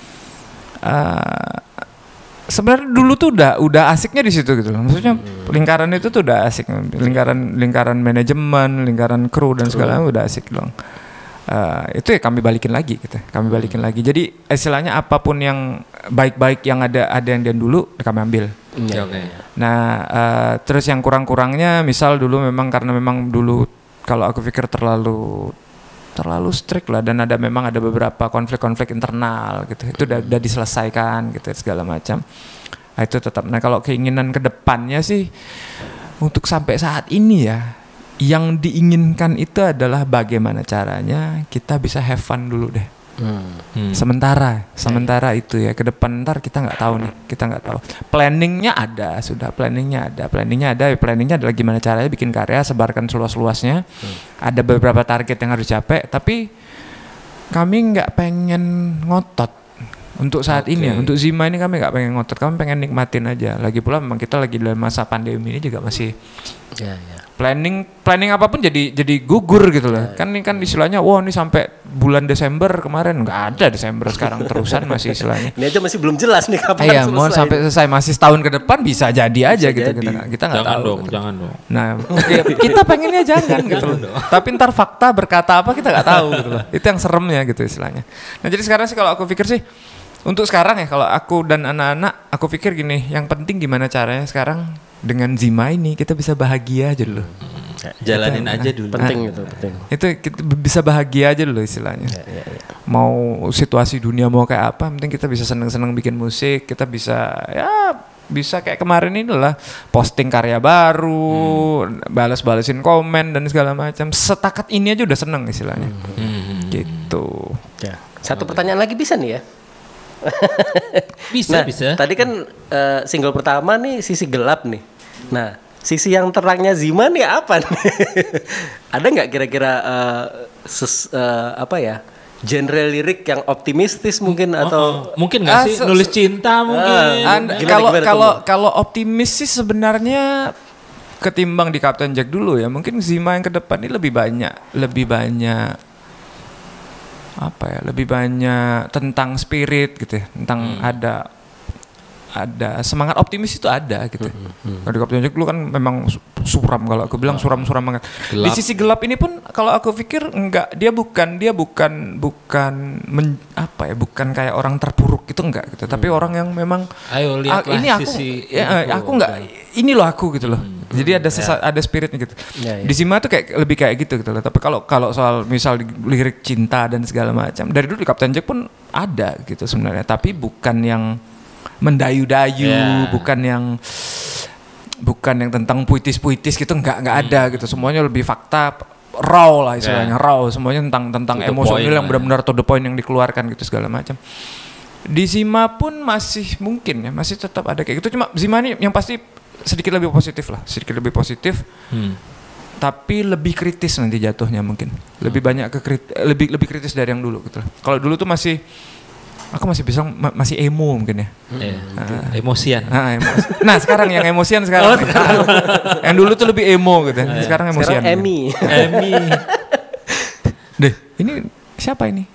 uh, sebenarnya dulu tuh udah udah asiknya di situ gitu loh. Maksudnya hmm. lingkaran itu tuh udah asik, lingkaran lingkaran manajemen, lingkaran kru dan segala macam udah asik dong. Uh, itu ya kami balikin lagi gitu, kami balikin hmm. lagi. Jadi istilahnya apapun yang baik-baik yang ada ada yang dan dulu kami ambil. Ya, okay. Nah uh, terus yang kurang-kurangnya, misal dulu memang karena memang dulu kalau aku pikir terlalu terlalu strict lah dan ada memang ada beberapa konflik-konflik internal gitu. Itu udah, udah diselesaikan gitu segala macam. Nah, itu tetap. Nah kalau keinginan kedepannya sih untuk sampai saat ini ya. Yang diinginkan itu adalah bagaimana caranya kita bisa have fun dulu deh. Hmm. Hmm. Sementara, sementara itu ya. Ke depan ntar kita nggak tahu nih, kita nggak tahu. Planningnya ada, sudah planningnya ada, planningnya ada. Planningnya adalah gimana caranya bikin karya, sebarkan seluas-luasnya. Hmm. Ada beberapa target yang harus dicapai, tapi kami nggak pengen ngotot. Untuk saat okay. ini ya, untuk Zima ini kami nggak pengen ngotot, kami pengen nikmatin aja. Lagi pula memang kita lagi dalam masa pandemi ini juga masih ya, ya. planning planning apapun jadi jadi gugur gitu loh. Ya, kan ini kan istilahnya, wah ini sampai bulan Desember kemarin nggak ada Desember sekarang terusan masih istilahnya. Ini aja masih belum jelas nih kapan iya, selesai. Iya, mau sampai selesai masih setahun ke depan bisa jadi aja bisa gitu jadi. kita kita nggak tahu. Dong, gitu. Jangan dong. Nah, ya, kita pengennya jangan gitu loh. Tapi ntar fakta berkata apa kita nggak tahu gitu loh. Itu yang seremnya gitu istilahnya. Nah jadi sekarang sih kalau aku pikir sih. Untuk sekarang ya kalau aku dan anak-anak aku pikir gini, yang penting gimana caranya sekarang dengan Zima ini kita bisa bahagia aja dulu. Jalanin itu, aja dulu. Penting nah, itu, penting. Itu kita bisa bahagia aja dulu istilahnya. Ya, ya, ya. Mau situasi dunia mau kayak apa, penting kita bisa seneng-seneng bikin musik, kita bisa ya bisa kayak kemarin ini lah posting karya baru, hmm. balas-balasin komen dan segala macam. Setakat ini aja udah seneng istilahnya. Hmm. Gitu. Ya. Satu pertanyaan lagi bisa nih ya? bisa nah, bisa. Tadi kan uh, single pertama nih sisi gelap nih. Nah, sisi yang terangnya Zima nih apa nih? Ada nggak kira-kira uh, ses, uh, apa ya? Genre lirik yang optimistis mungkin oh, atau oh, mungkin nggak sih uh, nulis cinta mungkin? Kalau kalau kalau optimis sih sebenarnya ketimbang di Kapten Jack dulu ya. Mungkin Zima yang ke depan ini lebih banyak lebih banyak apa ya, lebih banyak tentang spirit gitu ya, tentang hmm. ada ada semangat optimis itu ada gitu. Hmm, hmm. Kalau di Kapten Jack dulu kan memang suram, kalau aku bilang suram-suram banget. Gelap. Di sisi gelap ini pun kalau aku pikir enggak, dia bukan dia bukan bukan men, apa ya, bukan kayak orang terpuruk gitu, enggak gitu. Hmm. Tapi orang yang memang ayo lihatlah ini aku sisi ya, aku, aku enggak ini loh aku gitu loh. Hmm. Jadi ada sesa, ya. ada spiritnya gitu. Ya, ya. Di Zima tuh kayak lebih kayak gitu gitu loh. Tapi kalau kalau soal misal lirik cinta dan segala macam, dari dulu di Kapten Jack pun ada gitu sebenarnya. Tapi bukan yang mendayu-dayu, yeah. bukan yang bukan yang tentang puitis-puitis gitu, enggak enggak ada hmm. gitu. Semuanya lebih fakta, raw lah istilahnya, yeah. raw. Semuanya tentang tentang emosional yang benar-benar to the point yang dikeluarkan gitu segala macam. Di Zima pun masih mungkin ya, masih tetap ada kayak gitu. Cuma Zima ini yang pasti sedikit lebih positif lah, sedikit lebih positif. Hmm. Tapi lebih kritis nanti jatuhnya mungkin. Lebih hmm. banyak ke krit- lebih lebih kritis dari yang dulu gitu. Kalau dulu tuh masih aku masih bisa ma- masih emo mungkin ya. Iya. Uh, emosian. Nah, emosi. Nah, sekarang yang emosian sekarang. Oh, sekarang. Yang dulu tuh lebih emo gitu. Uh, sekarang emosian. Sekarang Emi. Emi. Deh, ini siapa ini?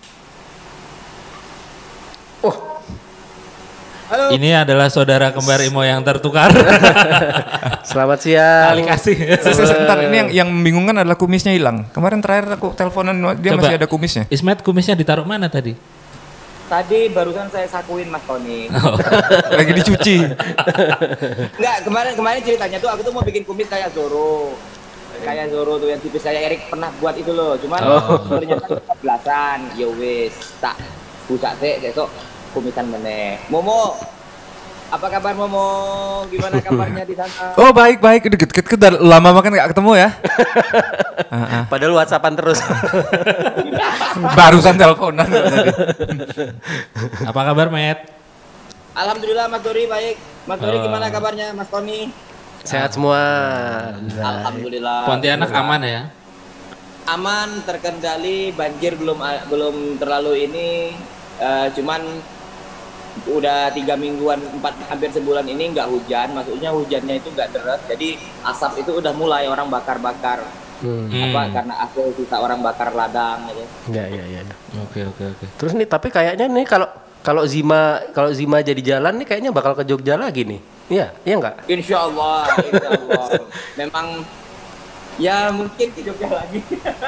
Oh. Halo. Ini adalah saudara kembar Imo yang tertukar. Selamat siang. Terima kasih. Sebentar, ini yang yang membingungkan adalah kumisnya hilang. Kemarin terakhir aku teleponan dia Coba, masih ada kumisnya. Ismet, kumisnya ditaruh mana tadi? Tadi barusan saya sakuin Mas Tony. Oh. Lagi dicuci. Enggak, kemarin kemarin ceritanya tuh aku tuh mau bikin kumis kayak Zoro. Kayak Zoro tuh yang tipis kayak Erik pernah buat itu loh. Cuman oh. ternyata kebelasan. Ya wis, tak busak sih besok kumisan meneh. Momo, apa kabar Momo? Gimana kabarnya di sana? Oh baik baik, deket-deket udah lama makan nggak ketemu ya. uh-uh. Padahal WhatsAppan terus. Barusan teleponan. Apa kabar Matt? Alhamdulillah Mas Dori baik. Mas Dori uh. gimana kabarnya Mas Tony? Sehat semua. Alhamdulillah. Pontianak aman ya? Aman, terkendali, banjir belum belum terlalu ini, uh, cuman udah tiga mingguan, empat hampir sebulan ini nggak hujan, maksudnya hujannya itu nggak deras, jadi asap itu udah mulai orang bakar-bakar, hmm. apa karena asal sisa orang bakar ladang gitu. Ya ya ya. Oke oke oke. Terus nih tapi kayaknya nih kalau kalau Zima kalau Zima jadi jalan nih kayaknya bakal ke Jogja lagi nih, iya iya nggak? Insya Allah, Insya Allah. Memang ya mungkin ke Jogja lagi.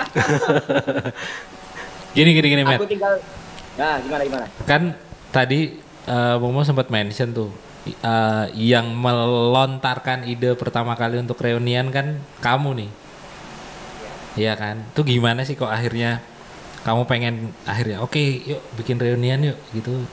Gini gini gini Matt. Aku tinggal, nah gimana gimana? Kan tadi Uh, Momo sempat mention tuh uh, yang melontarkan ide pertama kali untuk reunian kan kamu nih, iya ya kan? Tuh gimana sih kok akhirnya kamu pengen akhirnya oke okay, yuk bikin reunian yuk gitu?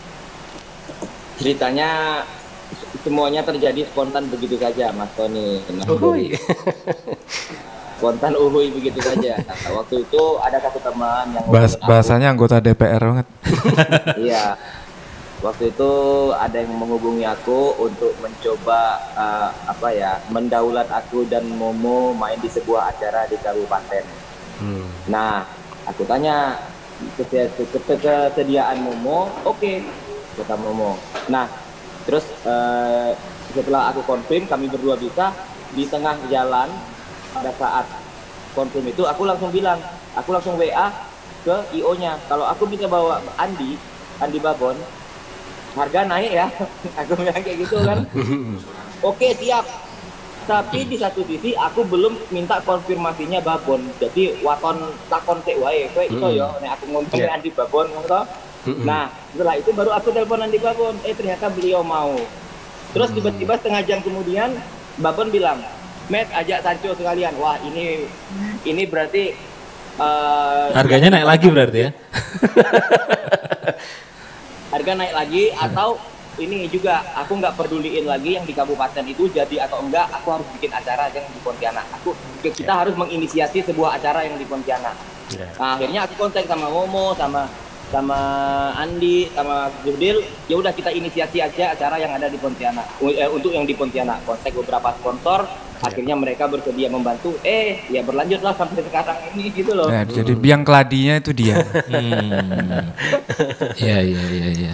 Ceritanya semuanya terjadi spontan begitu saja Mas Tony. Uhuy. Spontan uhuy begitu saja. Nah, waktu itu ada satu teman yang Bahas, bahasanya anggota D P R banget. Iya. Waktu itu ada yang menghubungi aku untuk mencoba uh, apa ya mendaulat aku dan Momo main di sebuah acara di kabupaten. Hmm. Nah, aku tanya kesediaan Momo, oke, okay, kata Momo. Nah, terus uh, setelah aku konfirm kami berdua bisa, di tengah jalan pada saat konfirm itu aku langsung bilang, aku langsung W A ke I O-nya, kalau aku bisa bawa Andi, Andi Babon, harga naik ya, aku bilang kayak gitu kan. Oke siap, tapi di satu sisi aku belum minta konfirmasinya Babon, jadi waton takon sik wae, kowe iso ya, nek aku ngomong yeah. Andi Babon ngono. Nah setelah itu baru aku telepon Andi Babon, eh ternyata beliau mau. Terus tiba-tiba setengah jam kemudian Babon bilang, Matt ajak Sancho sekalian. Wah ini ini berarti uh, harganya naik lagi berarti ya. Harga naik lagi atau ini juga aku nggak peduliin lagi yang di kabupaten itu jadi atau enggak, aku harus bikin acara yang di Pontianak. Aku kita yeah. harus menginisiasi sebuah acara yang di Pontianak. Yeah. Nah, akhirnya aku kontak sama Momo, sama sama Andi, sama Judil. Ya udah kita inisiasi aja acara yang ada di Pontianak. Uh, untuk yang di Pontianak, kontak beberapa sponsor. Yeah. Akhirnya mereka bersedia membantu. Eh, ya berlanjutlah sampai sekarang ini gitu loh. Ya, jadi biang keladinya itu dia. Iya iya iya iya.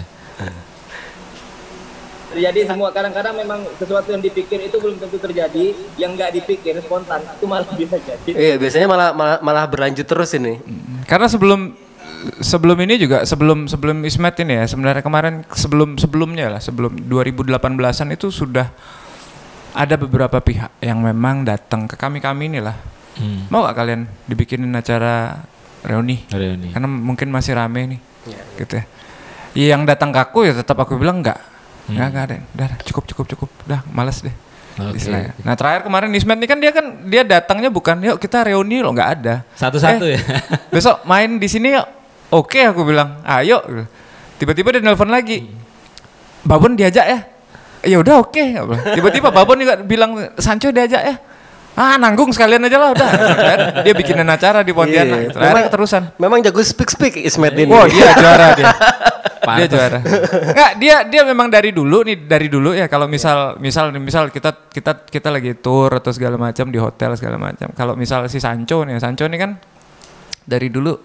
Jadi semua kadang-kadang memang sesuatu yang dipikir itu belum tentu terjadi, yang nggak dipikir spontan itu malah bisa jadi. Iya biasanya malah malah, malah berlanjut terus ini. Karena sebelum sebelum ini juga sebelum sebelum Ismet ini ya sebenarnya kemarin sebelum sebelumnya lah sebelum dua ribu delapan belasan itu sudah ada beberapa pihak yang memang datang ke kami kami inilah hmm. mau gak kalian dibikinin acara reuni? reuni karena mungkin masih rame nih ya, gitu ya. Yang datang ke aku ya tetap aku bilang enggak hmm. enggak enggak ada udah cukup cukup cukup udah malas deh. Okay. Nah terakhir kemarin Ismet ini kan dia kan dia datangnya bukan yuk kita reuni loh nggak ada satu-satu eh, ya besok main di sini yuk. Oke aku bilang ayo tiba-tiba dia nelpon lagi Babon diajak ya ya udah oke tiba-tiba Babon juga bilang Sancho diajak ya ah nanggung sekalian aja lah udah dia bikinin acara di Pontianak yeah. Memang keterusan memang jago speak speak Ismet ini wow dia juara dia dia juara. Enggak, dia dia memang dari dulu nih, dari dulu ya kalau misal misal misal kita kita kita lagi tour atau segala macam di hotel segala macam. Kalau misal si Sancho nih, Sancho nih kan dari dulu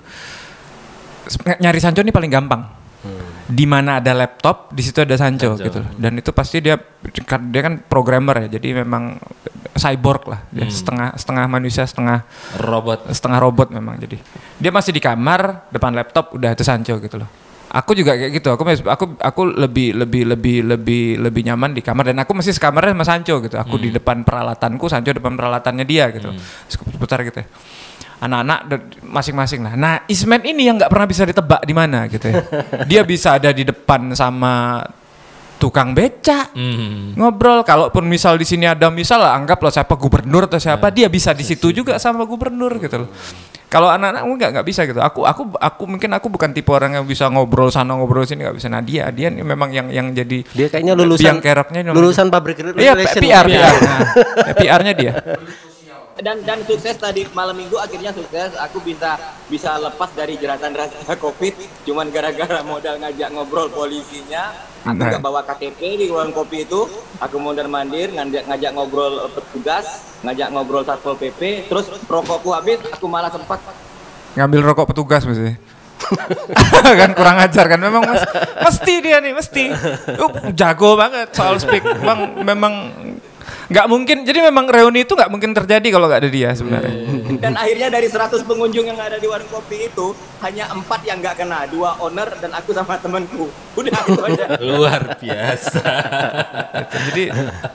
nyari Sancho nih paling gampang. Hmm. Di mana ada laptop, di situ ada Sancho, Sancho gitu. Dan itu pasti dia dia kan programmer ya. Jadi memang cyborg lah. Dia hmm. setengah setengah manusia, setengah robot. Setengah robot memang. Jadi dia masih di kamar depan laptop udah itu Sancho gitu loh. Aku juga kayak gitu. Aku aku aku lebih lebih lebih lebih lebih nyaman di kamar dan aku masih sekamarnya sama Sancho gitu. Aku hmm. di depan peralatanku, Sancho depan peralatannya dia gitu. Hmm. Seputar gitu ya. Anak-anak masing-masing lah. Nah, Ismet ini yang nggak pernah bisa ditebak di mana gitu ya. Dia bisa ada di depan sama tukang beca hmm. ngobrol. Kalaupun misal di sini ada misal anggaplah siapa gubernur atau siapa, hmm. dia bisa di situ juga sama gubernur gitu loh. Kalau anak-anak nggak nggak bisa gitu. Aku aku aku mungkin aku bukan tipe orang yang bisa ngobrol sana ngobrol sini nggak bisa. Nah dia dia memang yang yang jadi dia kayaknya lulusan lulusan pabrik relation. Iya P R P R. Nah, P R-nya dia. Dan dan sukses tadi malam minggu akhirnya sukses. Aku bisa bisa lepas dari jeratan rasa Covid. Cuman gara-gara modal ngajak ngobrol polisinya. Aku nggak nah. bawa K T P di ruang kopi itu. Aku mondar mandir ngajak ngajak ngobrol petugas, ngajak ngobrol satpol P P. Terus rokokku habis, aku malah sempat ngambil rokok petugas mesti. Kan kurang ajar kan memang mas, mesti dia nih mesti. Uh, jago banget soal speak. Memang memang nggak mungkin, jadi memang reuni itu nggak mungkin terjadi kalau nggak ada dia sebenarnya. Dan akhirnya dari seratus pengunjung yang ada di warung kopi itu hanya empat yang nggak kena, dua owner dan aku sama temanku. Udah itu aja. Luar biasa. Jadi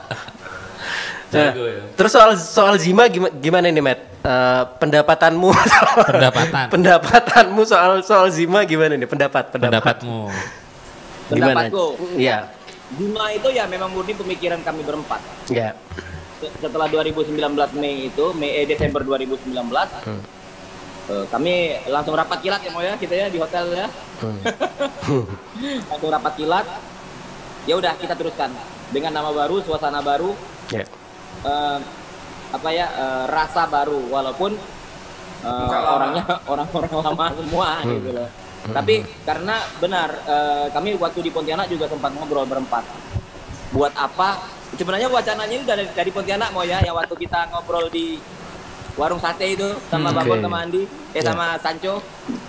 nah, terus soal soal Zima gimana, gimana nih Matt? Uh, pendapatanmu soal, pendapatan pendapatanmu soal soal Zima gimana nih pendapat pendapat pendapatmu? Pendapatku. Iya. Zima itu ya memang murni pemikiran kami berempat. Ya. Setelah dua ribu sembilan belas Mei itu, Mei eh, Desember dua ribu sembilan belas, hmm. uh, kami langsung rapat kilat ya mau ya kita ya di hotel ya. Hmm. Langsung rapat kilat. Ya udah kita teruskan dengan nama baru, suasana baru. Yeah. Uh, apa ya uh, rasa baru walaupun uh, orangnya orang-orang lama semua hmm. gitu loh. Hmm. Tapi karena benar uh, kami waktu di Pontianak juga sempat ngobrol berempat. Buat apa? Sebenarnya wacananya itu dari, dari Pontianak mau ya, yang waktu kita ngobrol di warung sate itu sama hmm, Babon okay. sama Andi, eh yeah. sama Sancho.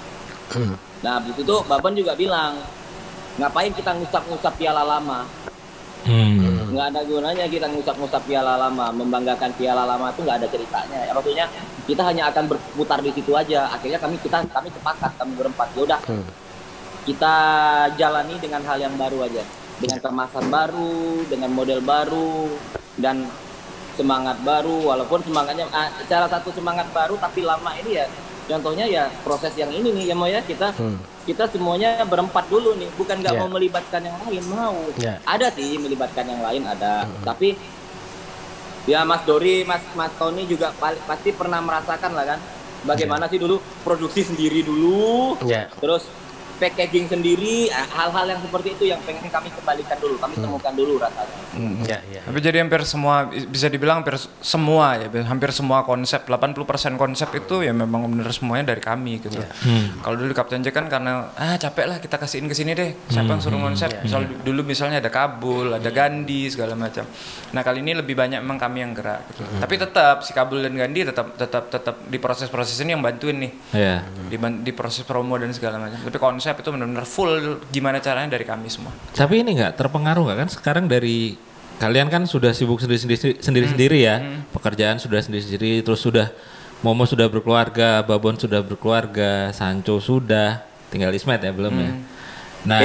Nah, habis itu Babon juga bilang, ngapain kita ngusap-ngusap piala lama? Hmm. Nggak ada gunanya kita ngusap-ngusap piala lama, membanggakan piala lama itu nggak ada ceritanya. Ya, maksudnya kita hanya akan berputar di situ aja. Akhirnya kami kita kami sepakat kami berempat. Ya udah hmm. kita jalani dengan hal yang baru aja, dengan kemasan baru, dengan model baru dan semangat baru. Walaupun semangatnya ah, cara satu semangat baru tapi lama ini ya. Contohnya ya proses yang ini nih ya mau ya kita hmm. kita semuanya berempat dulu nih, bukan nggak yeah. mau melibatkan yang lain, mau yeah. ada sih melibatkan yang lain ada, hmm. tapi ya Mas Dori, Mas Mas Tony juga pasti pernah merasakan lah kan, bagaimana yeah. sih dulu produksi sendiri dulu, yeah. terus packaging sendiri, hal-hal yang seperti itu yang pengen kami kembalikan dulu, kami hmm. temukan dulu rasanya. Hmm. Ya, ya. Tapi jadi hampir semua, bisa dibilang hampir semua ya, hampir semua konsep, delapan puluh persen konsep itu ya memang benar semuanya dari kami gitu. Ya. Hmm. Kalau dulu Kapten Jack kan karena, ah capek lah kita kasihin ke sini deh, siapa yang suruh konsep, hmm. misal dulu misalnya ada Kabul, ada Gandhi, segala macam. Nah kali ini lebih banyak memang kami yang gerak gitu. Hmm. Tapi tetap, si Kabul dan Gandhi tetap tetap tetap di proses-proses ini yang bantuin nih. Yeah. Di, di proses promo dan segala macam. Tapi konsep itu benar-benar full gimana caranya dari kami semua. Tapi ini nggak terpengaruh nggak kan sekarang dari kalian kan sudah sibuk sendiri-sendiri sendiri-sendiri ya, hmm. pekerjaan sudah sendiri-sendiri, terus sudah Momo sudah berkeluarga, Babon sudah berkeluarga, Sancho sudah, tinggal Ismet ya belum hmm. ya. Nah,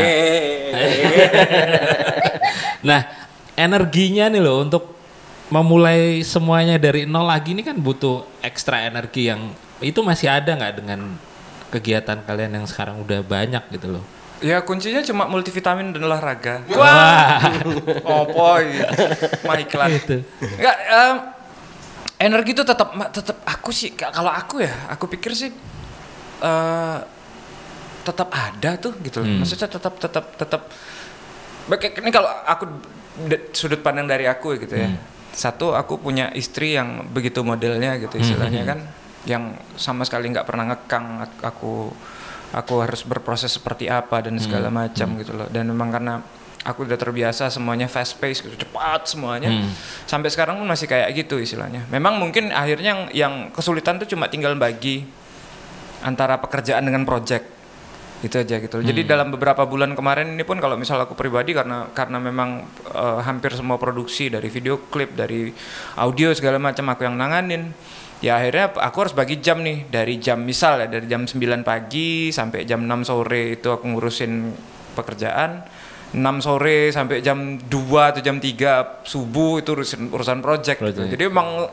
nah energinya nih loh untuk memulai semuanya dari nol lagi ini kan butuh ekstra energi yang itu masih ada nggak dengan kegiatan kalian yang sekarang udah banyak gitu loh? Ya kuncinya cuma multivitamin dan olahraga. Wah, oh boy, mah iklan. Gitu. Enggak, um, energi itu tetap tetap aku sih kalau aku ya, aku pikir sih uh, tetap ada tuh gitu. Hmm. Maksudnya tetap tetap tetap. Ini kalau aku sudut pandang dari aku gitu ya. Hmm. Satu, aku punya istri yang begitu modelnya gitu istilahnya hmm. kan, yang sama sekali nggak pernah ngekang aku. Aku harus berproses seperti apa dan segala hmm. macam hmm. gitu loh. Dan memang karena aku udah terbiasa semuanya fast pace gitu, cepat semuanya. Hmm. Sampai sekarang pun masih kayak gitu istilahnya. Memang mungkin akhirnya yang, yang kesulitan tuh cuma tinggal bagi antara pekerjaan dengan project. Itu aja gitu loh. Hmm. Jadi dalam beberapa bulan kemarin ini pun kalau misal aku pribadi karena karena memang uh, hampir semua produksi dari video klip, dari audio segala macam aku yang nanganin. Ya akhirnya aku harus bagi jam nih, dari jam misal ya dari jam sembilan pagi sampai jam enam sore itu aku ngurusin pekerjaan, enam sore sampai jam dua atau jam tiga subuh itu urusan, urusan project, project. Gitu. Jadi emang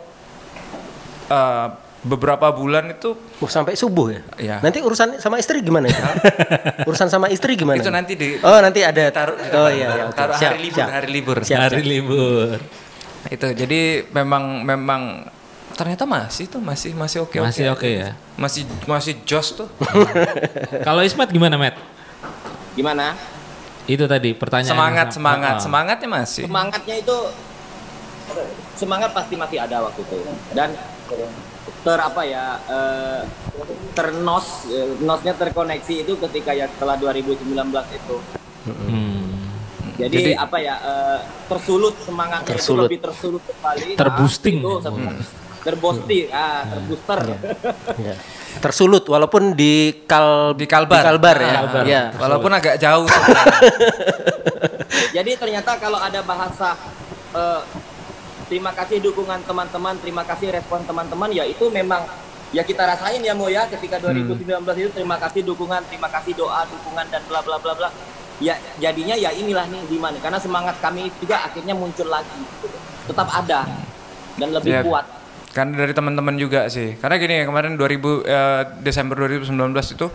uh, beberapa bulan itu oh, sampai subuh ya? Ya. Nanti urusan sama istri gimana ya? Urusan sama istri gimana? Itu nanti di Oh nanti ada taruh oh iya, iya taruh siap, hari libur, siap. hari libur. Siap, hari siap. libur. Itu jadi memang memang ternyata masih tuh masih masih oke masih oke oke ya masih masih jos tuh. Kalau Ismet gimana Matt? Gimana? Itu tadi pertanyaan semangat semangat oh. semangatnya masih semangatnya itu semangat pasti masih ada waktu itu dan ter apa ya eh, ternos eh, nosnya terkoneksi itu ketika ya setelah dua ribu sembilan belas itu hmm. Jadi, Jadi apa ya eh, tersulut semangatnya tersulut. Itu lebih tersulut kembali terboosting nah, itu, hmm. Terbooster, ah, terbooster. Ya. Tersulut walaupun di kal di kalbar, di kalbar ya. Kalbar. Ya. Walaupun agak jauh. Jadi ternyata kalau ada bahasa uh, terima kasih dukungan teman-teman, terima kasih respon teman-teman, ya itu memang ya kita rasain ya Mo ya ketika dua ribu sembilan belas hmm. itu terima kasih dukungan, terima kasih doa, dukungan dan bla bla bla bla. Ya jadinya ya inilah nih di mana karena semangat kami juga akhirnya muncul lagi. Gitu. Tetap ada dan lebih ya. Kuat. Karena dari teman-teman juga sih. Karena gini kemarin dua ribu eh, Desember dua ribu sembilan belas itu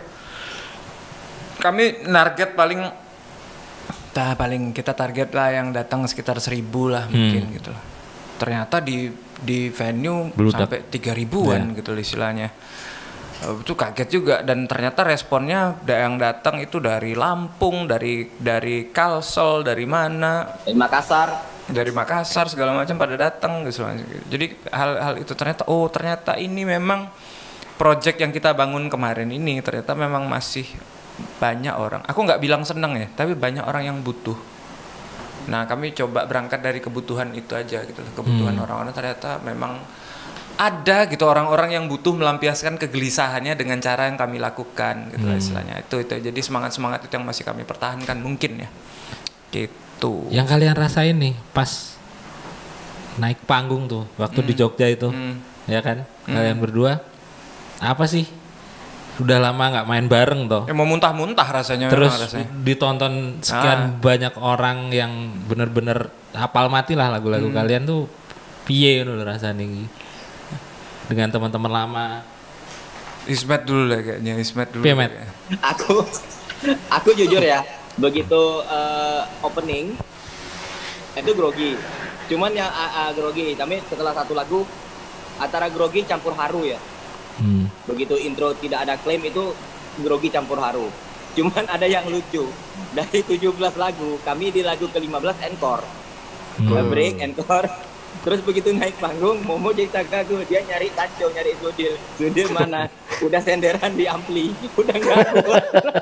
kami target paling nah, paling kita target lah yang datang sekitar seribu lah hmm. mungkin gitu. Ternyata di di venue Beludak. Sampai tiga ribuan yeah. gitu istilahnya. Uh, itu kaget juga dan ternyata responnya yang datang itu dari Lampung, dari dari Kalsel, dari mana? Dari Makassar. Dari Makassar segala macam pada datang gitu. Jadi hal-hal itu ternyata oh ternyata ini memang project yang kita bangun kemarin ini ternyata memang masih banyak orang. Aku nggak bilang seneng ya, tapi banyak orang yang butuh. Nah kami coba berangkat dari kebutuhan itu aja gitu. Kebutuhan hmm. orang-orang ternyata memang ada gitu orang-orang yang butuh melampiaskan kegelisahannya dengan cara yang kami lakukan gitu hmm. istilahnya. Itu itu jadi semangat-semangat itu yang masih kami pertahankan mungkin ya. Gitu. Tuh. Yang kalian rasain nih pas naik panggung tuh waktu mm. di Jogja itu mm. ya kan mm. kalian berdua apa sih udah lama nggak main bareng toh ya, mau muntah-muntah rasanya terus rasanya. Ditonton sekian ah. banyak orang yang bener-bener hafal mati lah lagu-lagu mm. kalian tuh piye loh rasanya dengan teman-teman lama. Ismet dulu lah kayaknya Ismet dulu. Piye Met? Aku aku jujur ya begitu uh, opening itu grogi, cuman yang uh, uh, grogi, tapi setelah satu lagu antara grogi campur haru ya. Hmm. Begitu intro tidak ada klaim itu grogi campur haru. Cuman ada yang lucu dari tujuh belas lagu kami di lagu ke lima belas encore, hmm. break encore. Terus begitu naik panggung Momo jadi gagu, dia nyari Tanco, nyari Zudil, Zudil mana? Udah senderan di ampli, udah nggak kuat.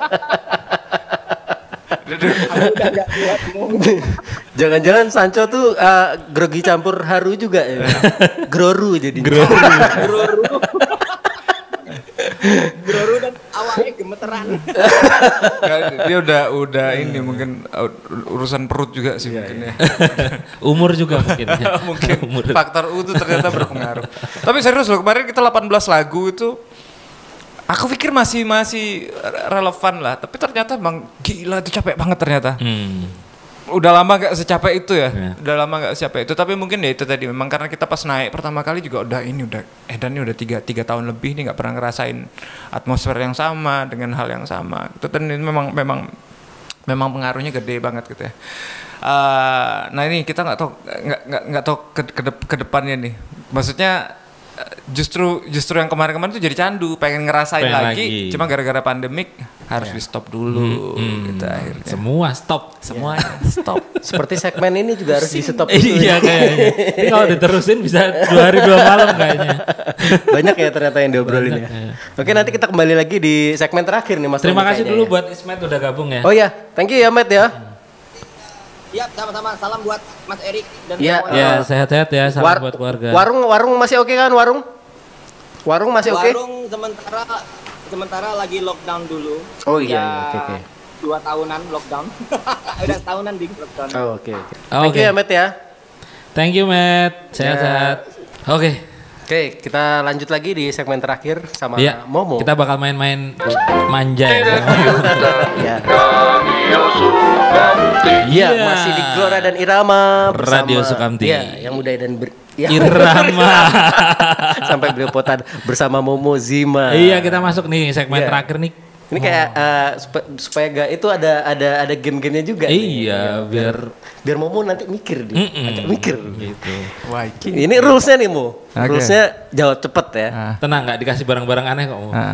Jangan-jangan Sancho tuh uh, grogi campur haru juga ya. Groru jadi. Groru. Groru. Groru dan awalnya gemeteran. Dia udah udah ini mungkin urusan perut juga sih mungkin ya. Umur juga mungkin. Ya. Mungkin Umur. Faktor U itu ternyata berpengaruh. Tapi serius loh kemarin kita delapan belas lagu itu aku pikir masih masih relevan lah, tapi ternyata bang gila itu capek banget ternyata. Hmm. Udah lama gak secapek itu ya, yeah. udah lama gak secapek itu. Tapi mungkin ya itu tadi memang karena kita pas naik pertama kali juga udah ini udah Edan ini udah tiga tiga tahun lebih nih nggak pernah ngerasain atmosfer yang sama dengan hal yang sama. Itu dan ini memang memang memang pengaruhnya gede banget gitu ya. Uh, nah ini kita nggak tahu nggak nggak nggak tahu ke, ke, ke depannya nih. Maksudnya justru justru yang kemarin-kemarin tuh jadi candu pengen ngerasain pengen lagi, lagi cuma gara-gara pandemik harus yeah. di stop dulu hmm, gitu akhirnya semua stop semuanya yeah. stop seperti segmen ini juga harus di stop iya kayaknya ini kalau diterusin bisa dua hari dua malam kayaknya banyak ya ternyata yang diobrolin ya. ya oke nanti kita kembali lagi di segmen terakhir nih Mas. Terima kasih dulu ya. buat Ismet udah gabung ya. Oh ya thank you ya Matt ya. Iya, sama-sama. Salam buat Mas Erik dan ya, ya sehat-sehat ya. Salam War, buat keluarga. Warung, warung masih oke okay kan? Warung, warung masih oke? Okay? Warung sementara, sementara lagi lockdown dulu. Oh iya, ya, oke okay, oke. Okay. Dua tahunan lockdown. Udah tahunan di lockdown. Oh oke okay, oke. Okay. Thank okay. you ya Matt ya. Thank you Matt. Sehat-sehat. Ya. Oke. Okay. Oke, kita lanjut lagi di segmen terakhir sama ya, Momo. Kita bakal main-main manja ya. Iya. Iya, masih di Glora dan Irama bersama Radio Sukamti. Iya, yang muda dan ber, ya. Irama. Sampai beliau potan bersama Momo Zima. Iya, kita masuk nih segmen ya. terakhir nih. Ini kayak oh. uh, supaya, supaya gak itu ada ada ada game-gamenya juga. Iya, nih. biar biar Momo nanti mikir dia, agak mikir gitu. Wah, ini rulesnya nih Mo. Okay. Rulesnya jawab cepet ya. Ah. Tenang, nggak dikasih barang-barang aneh kok Mo. Ah.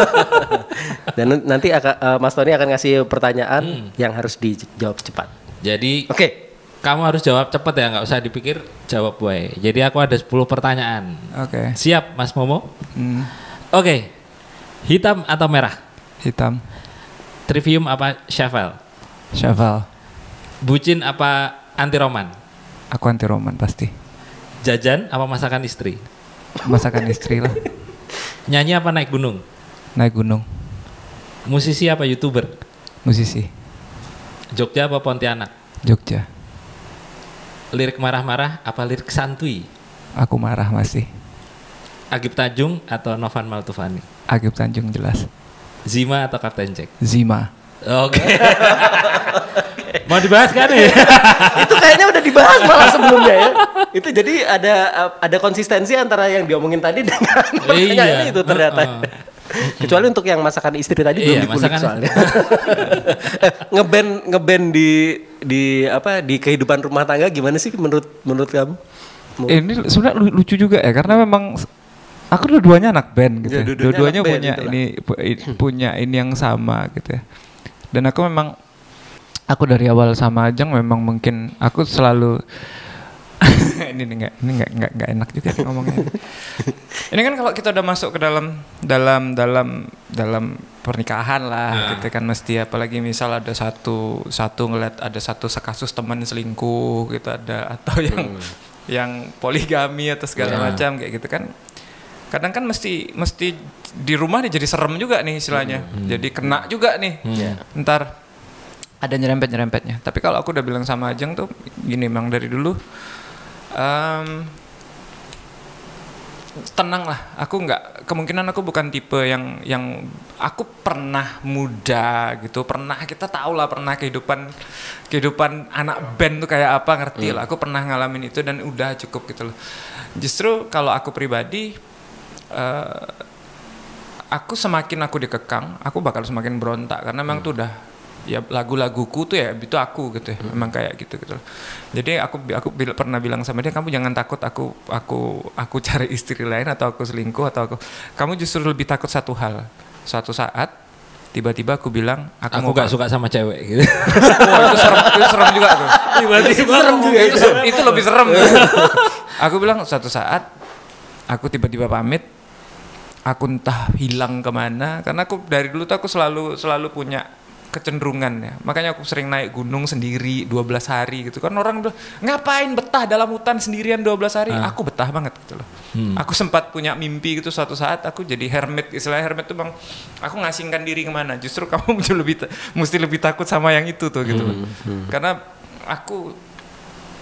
Dan nanti akan, uh, Mas Tony akan ngasih pertanyaan hmm. yang harus dijawab cepat. Jadi, oke. Okay. Kamu harus jawab cepet ya, nggak usah dipikir, jawab gue. Jadi aku ada sepuluh pertanyaan. Oke. Okay. Siap, Mas Momo? Hmm. Oke. Okay. Hitam atau merah? Hitam. Trivium apa Shuffle? Shuffle. Bucin apa anti roman? Aku anti roman pasti. Jajan apa masakan istri? Masakan istri lah. Nyanyi apa naik gunung? Naik gunung. Musisi apa YouTuber? Musisi. Jogja apa Pontianak? Jogja. Lirik marah-marah apa lirik santuy? Aku marah masih. Agip Tanjung atau Novan Maltufani? Agip Tanjung jelas. Zima atau Kapten Jack? Zima. Oke. Okay. Mau dibahas kan ya? Itu kayaknya udah dibahas malah sebelumnya ya. Itu jadi ada ada konsistensi antara yang diomongin tadi dengan iya. itu ternyata. Uh, uh. Kecuali untuk yang masakan istri tadi iya, belum dikulik soalnya. ngeband ngeband di di apa di kehidupan rumah tangga gimana sih menurut menurut kamu? Eh, ini sebenarnya lucu juga ya karena memang aku dua-duanya anak band gitu. Ya, dua-duanya, dua-duanya punya gitu ini pu- punya ini yang sama gitu ya. Dan aku memang aku dari awal sama Ajeng memang mungkin aku selalu ini enggak ini enggak enggak enggak enak juga ngomongnya. Ini kan kalau kita udah masuk ke dalam dalam dalam dalam pernikahan lah nah. gitu kan mesti apalagi misal ada satu satu ngeliat ada satu kasus teman selingkuh gitu ada atau yang hmm. yang poligami atau segala yeah. macam kayak gitu kan. Kadang kan mesti mesti di rumah nih jadi serem juga nih istilahnya. Hmm. Jadi kena juga nih. Hmm. Ntar ada nyerempet-nyerempetnya. Tapi kalau aku udah bilang sama Ajeng tuh gini memang dari dulu um, tenang lah. Aku nggak kemungkinan aku bukan tipe yang yang aku pernah muda gitu. Pernah kita tahu lah pernah kehidupan kehidupan anak band tuh kayak apa ngerti hmm. lah. Aku pernah ngalamin itu dan udah cukup gitu loh. Justru kalau aku pribadi Uh, aku semakin aku dikekang, aku bakal semakin berontak karena memang hmm. tuh udah ya lagu-laguku tuh ya itu aku gitu ya, hmm. memang kayak gitu gitu. Jadi aku aku bil- pernah bilang sama dia, kamu jangan takut aku aku aku cari istri lain atau aku selingkuh atau aku, kamu justru lebih takut satu hal. Suatu saat tiba-tiba aku bilang aku, aku gak suka sama cewek gitu. Oh, itu serem, itu serem juga tuh. Tiba-tiba serem juga itu, itu lebih serem. Aku bilang suatu saat aku tiba-tiba pamit. Aku entah hilang kemana karena aku dari dulu tuh aku selalu selalu punya kecenderungan ya, makanya aku sering naik gunung sendiri dua belas hari gitu kan. Orang bilang ngapain betah dalam hutan sendirian dua belas hari, ah. aku betah banget gitu loh. hmm. Aku sempat punya mimpi gitu suatu saat aku jadi hermit, istilah hermit tuh bang aku ngasingkan diri kemana, justru kamu lebih mesti lebih takut sama yang itu tuh gitu loh. hmm. Hmm. Karena aku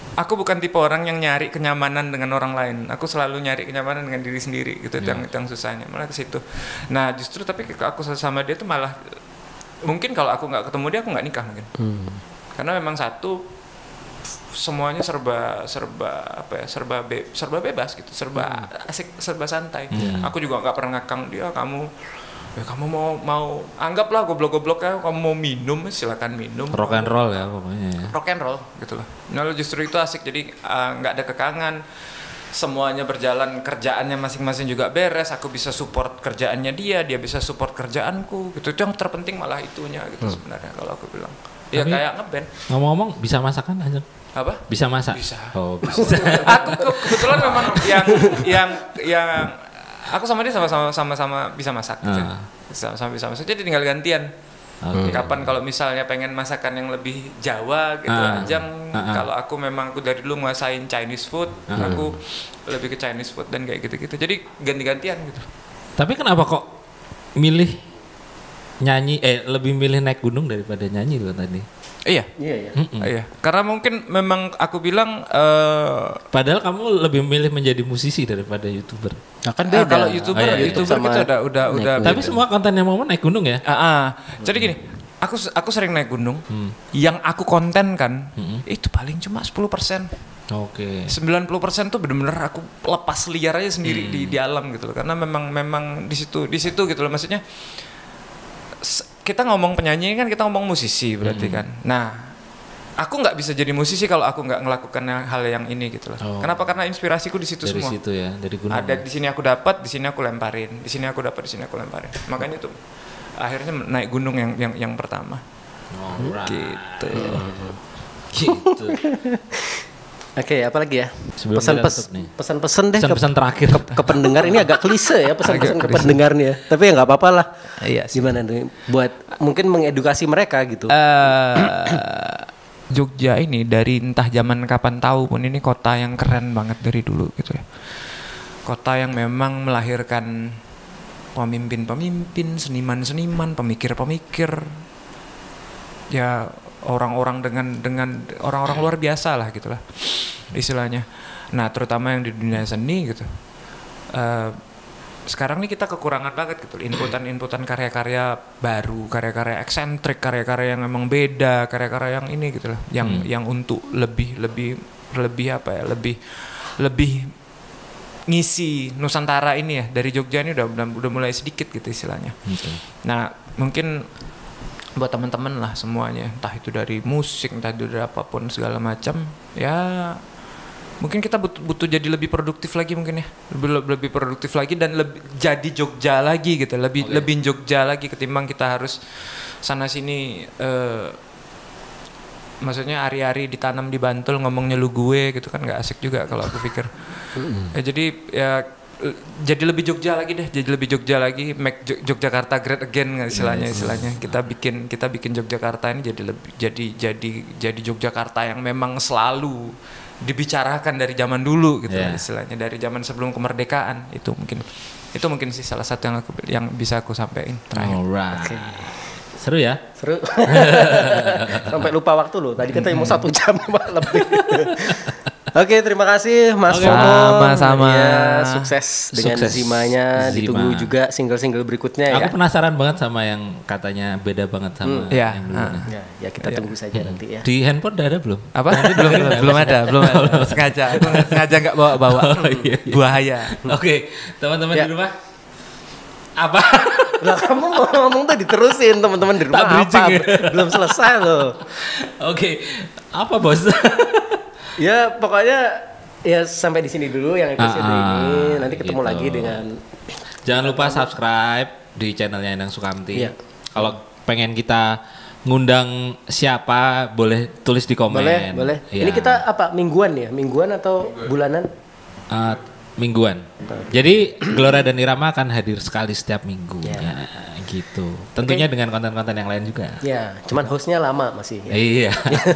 aku bukan tipe orang yang nyari kenyamanan dengan orang lain. Aku selalu nyari kenyamanan dengan diri sendiri gitu. Yeah. Yang yang susahnya malah ke situ. Nah justru tapi aku sama dia tuh malah mungkin kalau aku nggak ketemu dia aku nggak nikah mungkin. Hmm. Karena memang satu semuanya serba serba apa ya serba be, serba bebas gitu, serba hmm. asik, serba santai. Hmm. Aku juga nggak pernah ngakang dia kamu. Ya kamu mau mau anggaplah goblok-goblok ya, kamu mau minum silakan minum. Rock and roll ya pokoknya. Rock and roll gitu loh. Nah justru itu asik, jadi nggak uh, ada kekangan. Semuanya berjalan, kerjaannya masing-masing juga beres. Aku bisa support kerjaannya dia, dia bisa support kerjaanku. Gitu. Itu yang terpenting malah itunya gitu hmm. sebenarnya kalau aku bilang. Ya tapi, kayak ngeband. Ngomong-ngomong bisa masak kan aja? Apa? Bisa masak. Bisa. Oh bisa. Aku ke- kebetulan memang yang yang yang aku sama dia sama-sama sama-sama bisa masak gitu. Uh. Sama-sama bisa masak. Jadi tinggal gantian. Okay. Kapan kalau misalnya pengen masakan yang lebih Jawa gitu uh. Ajang. Uh, uh. Kalau aku memang aku dari dulu nguasain Chinese food, uh. aku lebih ke Chinese food dan kayak gitu-gitu. Jadi ganti-gantian gitu. Tapi kenapa kok milih nyanyi eh lebih milih naik gunung daripada nyanyi loh tadi? Iya, iya, iya. iya. Karena mungkin memang aku bilang, uh, padahal kamu lebih milih menjadi musisi daripada youtuber. Nah, kan beda. Uh, kalau youtuber, oh, iya, youtuber kita udah, udah, udah. Tapi semua konten yang mau naik gunung ya. Uh, uh. Jadi gini, aku, aku sering naik gunung. Hmm. Yang aku konten kan, hmm. itu paling cuma sepuluh persen. Oke. Okay. sembilan puluh persen tuh benar-benar aku lepas liar aja sendiri hmm. di, di alam gitu loh. Karena memang, memang di situ, di situ gitu loh. Maksudnya. Kita ngomong penyanyi kan kita ngomong musisi berarti hmm. kan. Nah, aku nggak bisa jadi musisi kalau aku nggak ngelakukan hal yang ini gitu loh. Oh. Kenapa? Karena inspirasiku di situ semua. Dari situ ya, dari gunung. Ada di sini aku dapat, di sini aku lemparin, di sini aku dapat, di sini aku lemparin. Makanya tuh akhirnya naik gunung yang yang yang pertama. Alright. Gitu. Gitu. Oke, okay, apa lagi ya? Pesan-pesan pesan-pesan deh pesan-pesan terakhir ke, ke pendengar ini agak klise ya pesan-pesan ke pendengarnya. Tapi ya nggak apa-apa lah. Iya. Gimana nih? Buat mungkin mengedukasi mereka gitu. Uh, Jogja ini dari entah zaman kapan tahu pun ini kota yang keren banget dari dulu gitu ya. Kota yang memang melahirkan pemimpin-pemimpin, seniman-seniman, pemikir-pemikir. Ya orang-orang dengan dengan orang-orang luar biasa lah gitulah istilahnya. Nah terutama yang di dunia seni gitu. Uh, sekarang nih kita kekurangan banget gitu. Inputan-inputan karya-karya baru, karya-karya eksentrik, karya-karya yang memang beda, karya-karya yang ini gitu lah. Yang hmm. yang untuk lebih lebih lebih apa ya lebih lebih ngisi Nusantara ini ya dari Jogja ini udah udah mulai sedikit gitu istilahnya. Okay. Nah mungkin buat teman-teman lah semuanya, entah itu dari musik, entah itu dari apapun segala macam, ya mungkin kita butuh, butuh jadi lebih produktif lagi mungkin ya, lebih lebih produktif lagi dan lebih jadi Jogja lagi gitu, lebih okay. lebih Jogja lagi ketimbang kita harus sana sini, uh, maksudnya ari-ari ditanam di Bantul ngomongnya lu gue gitu kan nggak asik juga kalau aku pikir. ya, jadi ya jadi lebih Jogja lagi deh, jadi lebih Jogja lagi, make Yogyakarta great again istilahnya istilahnya. Kita bikin kita bikin Yogyakarta ini jadi lebih jadi jadi jadi Yogyakarta yang memang selalu dibicarakan dari zaman dulu gitu yeah. istilahnya, dari zaman sebelum kemerdekaan. Itu mungkin itu mungkin sih salah satu yang aku yang bisa aku sampaikan terakhir. Alright. Okay. Seru ya? Seru. Sampai lupa waktu loh. Tadi katanya mau satu jam lebih. Oke, terima kasih Mas Oke, sama-sama. Ya, sukses dengan sukses. Zimanya. Zima. Ditunggu juga single-single berikutnya ya. Aku penasaran banget sama yang katanya beda banget sama hmm. ya. yang dulu. Uh. Ya, ya kita ya. tunggu saja hmm. nanti ya. Di handphone udah ada belum? Apa? belum belum belum ada, belum ada. Sengaja, aku sengaja nggak bawa-bawa. Oh, iya, iya. Bahaya. Oke, okay. teman-teman ya. di rumah. Apa? Lah kamu mau ngomong tuh diterusin teman-teman di rumah apa? Ya? Belum selesai loh. Oke, okay. apa bos? Ya pokoknya ya sampai di sini dulu yang episode uh, uh, ini. Nanti ketemu gitu. lagi dengan. Jangan lupa subscribe di channelnya Endang Sukamti. Iya. Kalau pengen kita ngundang siapa boleh tulis di komen. Boleh, boleh. Ya. Ini kita apa mingguan ya? Mingguan atau mingguan. bulanan? Uh, mingguan. Jadi Gelora dan Irama akan hadir sekali setiap minggu. Ya, ya gitu. Tentunya okay. dengan konten-konten yang lain juga. Ya, cuman hostnya lama masih. Ya. Iya.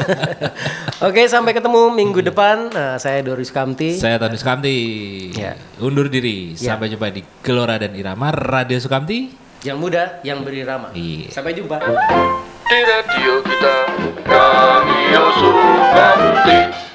Oke, sampai ketemu minggu hmm. depan. Nah, saya Dori Sukamti. Saya Tony Sukamti. Ya. Undur diri. Ya. Sampai jumpa di Gelora dan Irama Radio Sukamti. Yang muda, yang berirama. Iya. Sampai jumpa. Di radio kita, Radio Sukamti.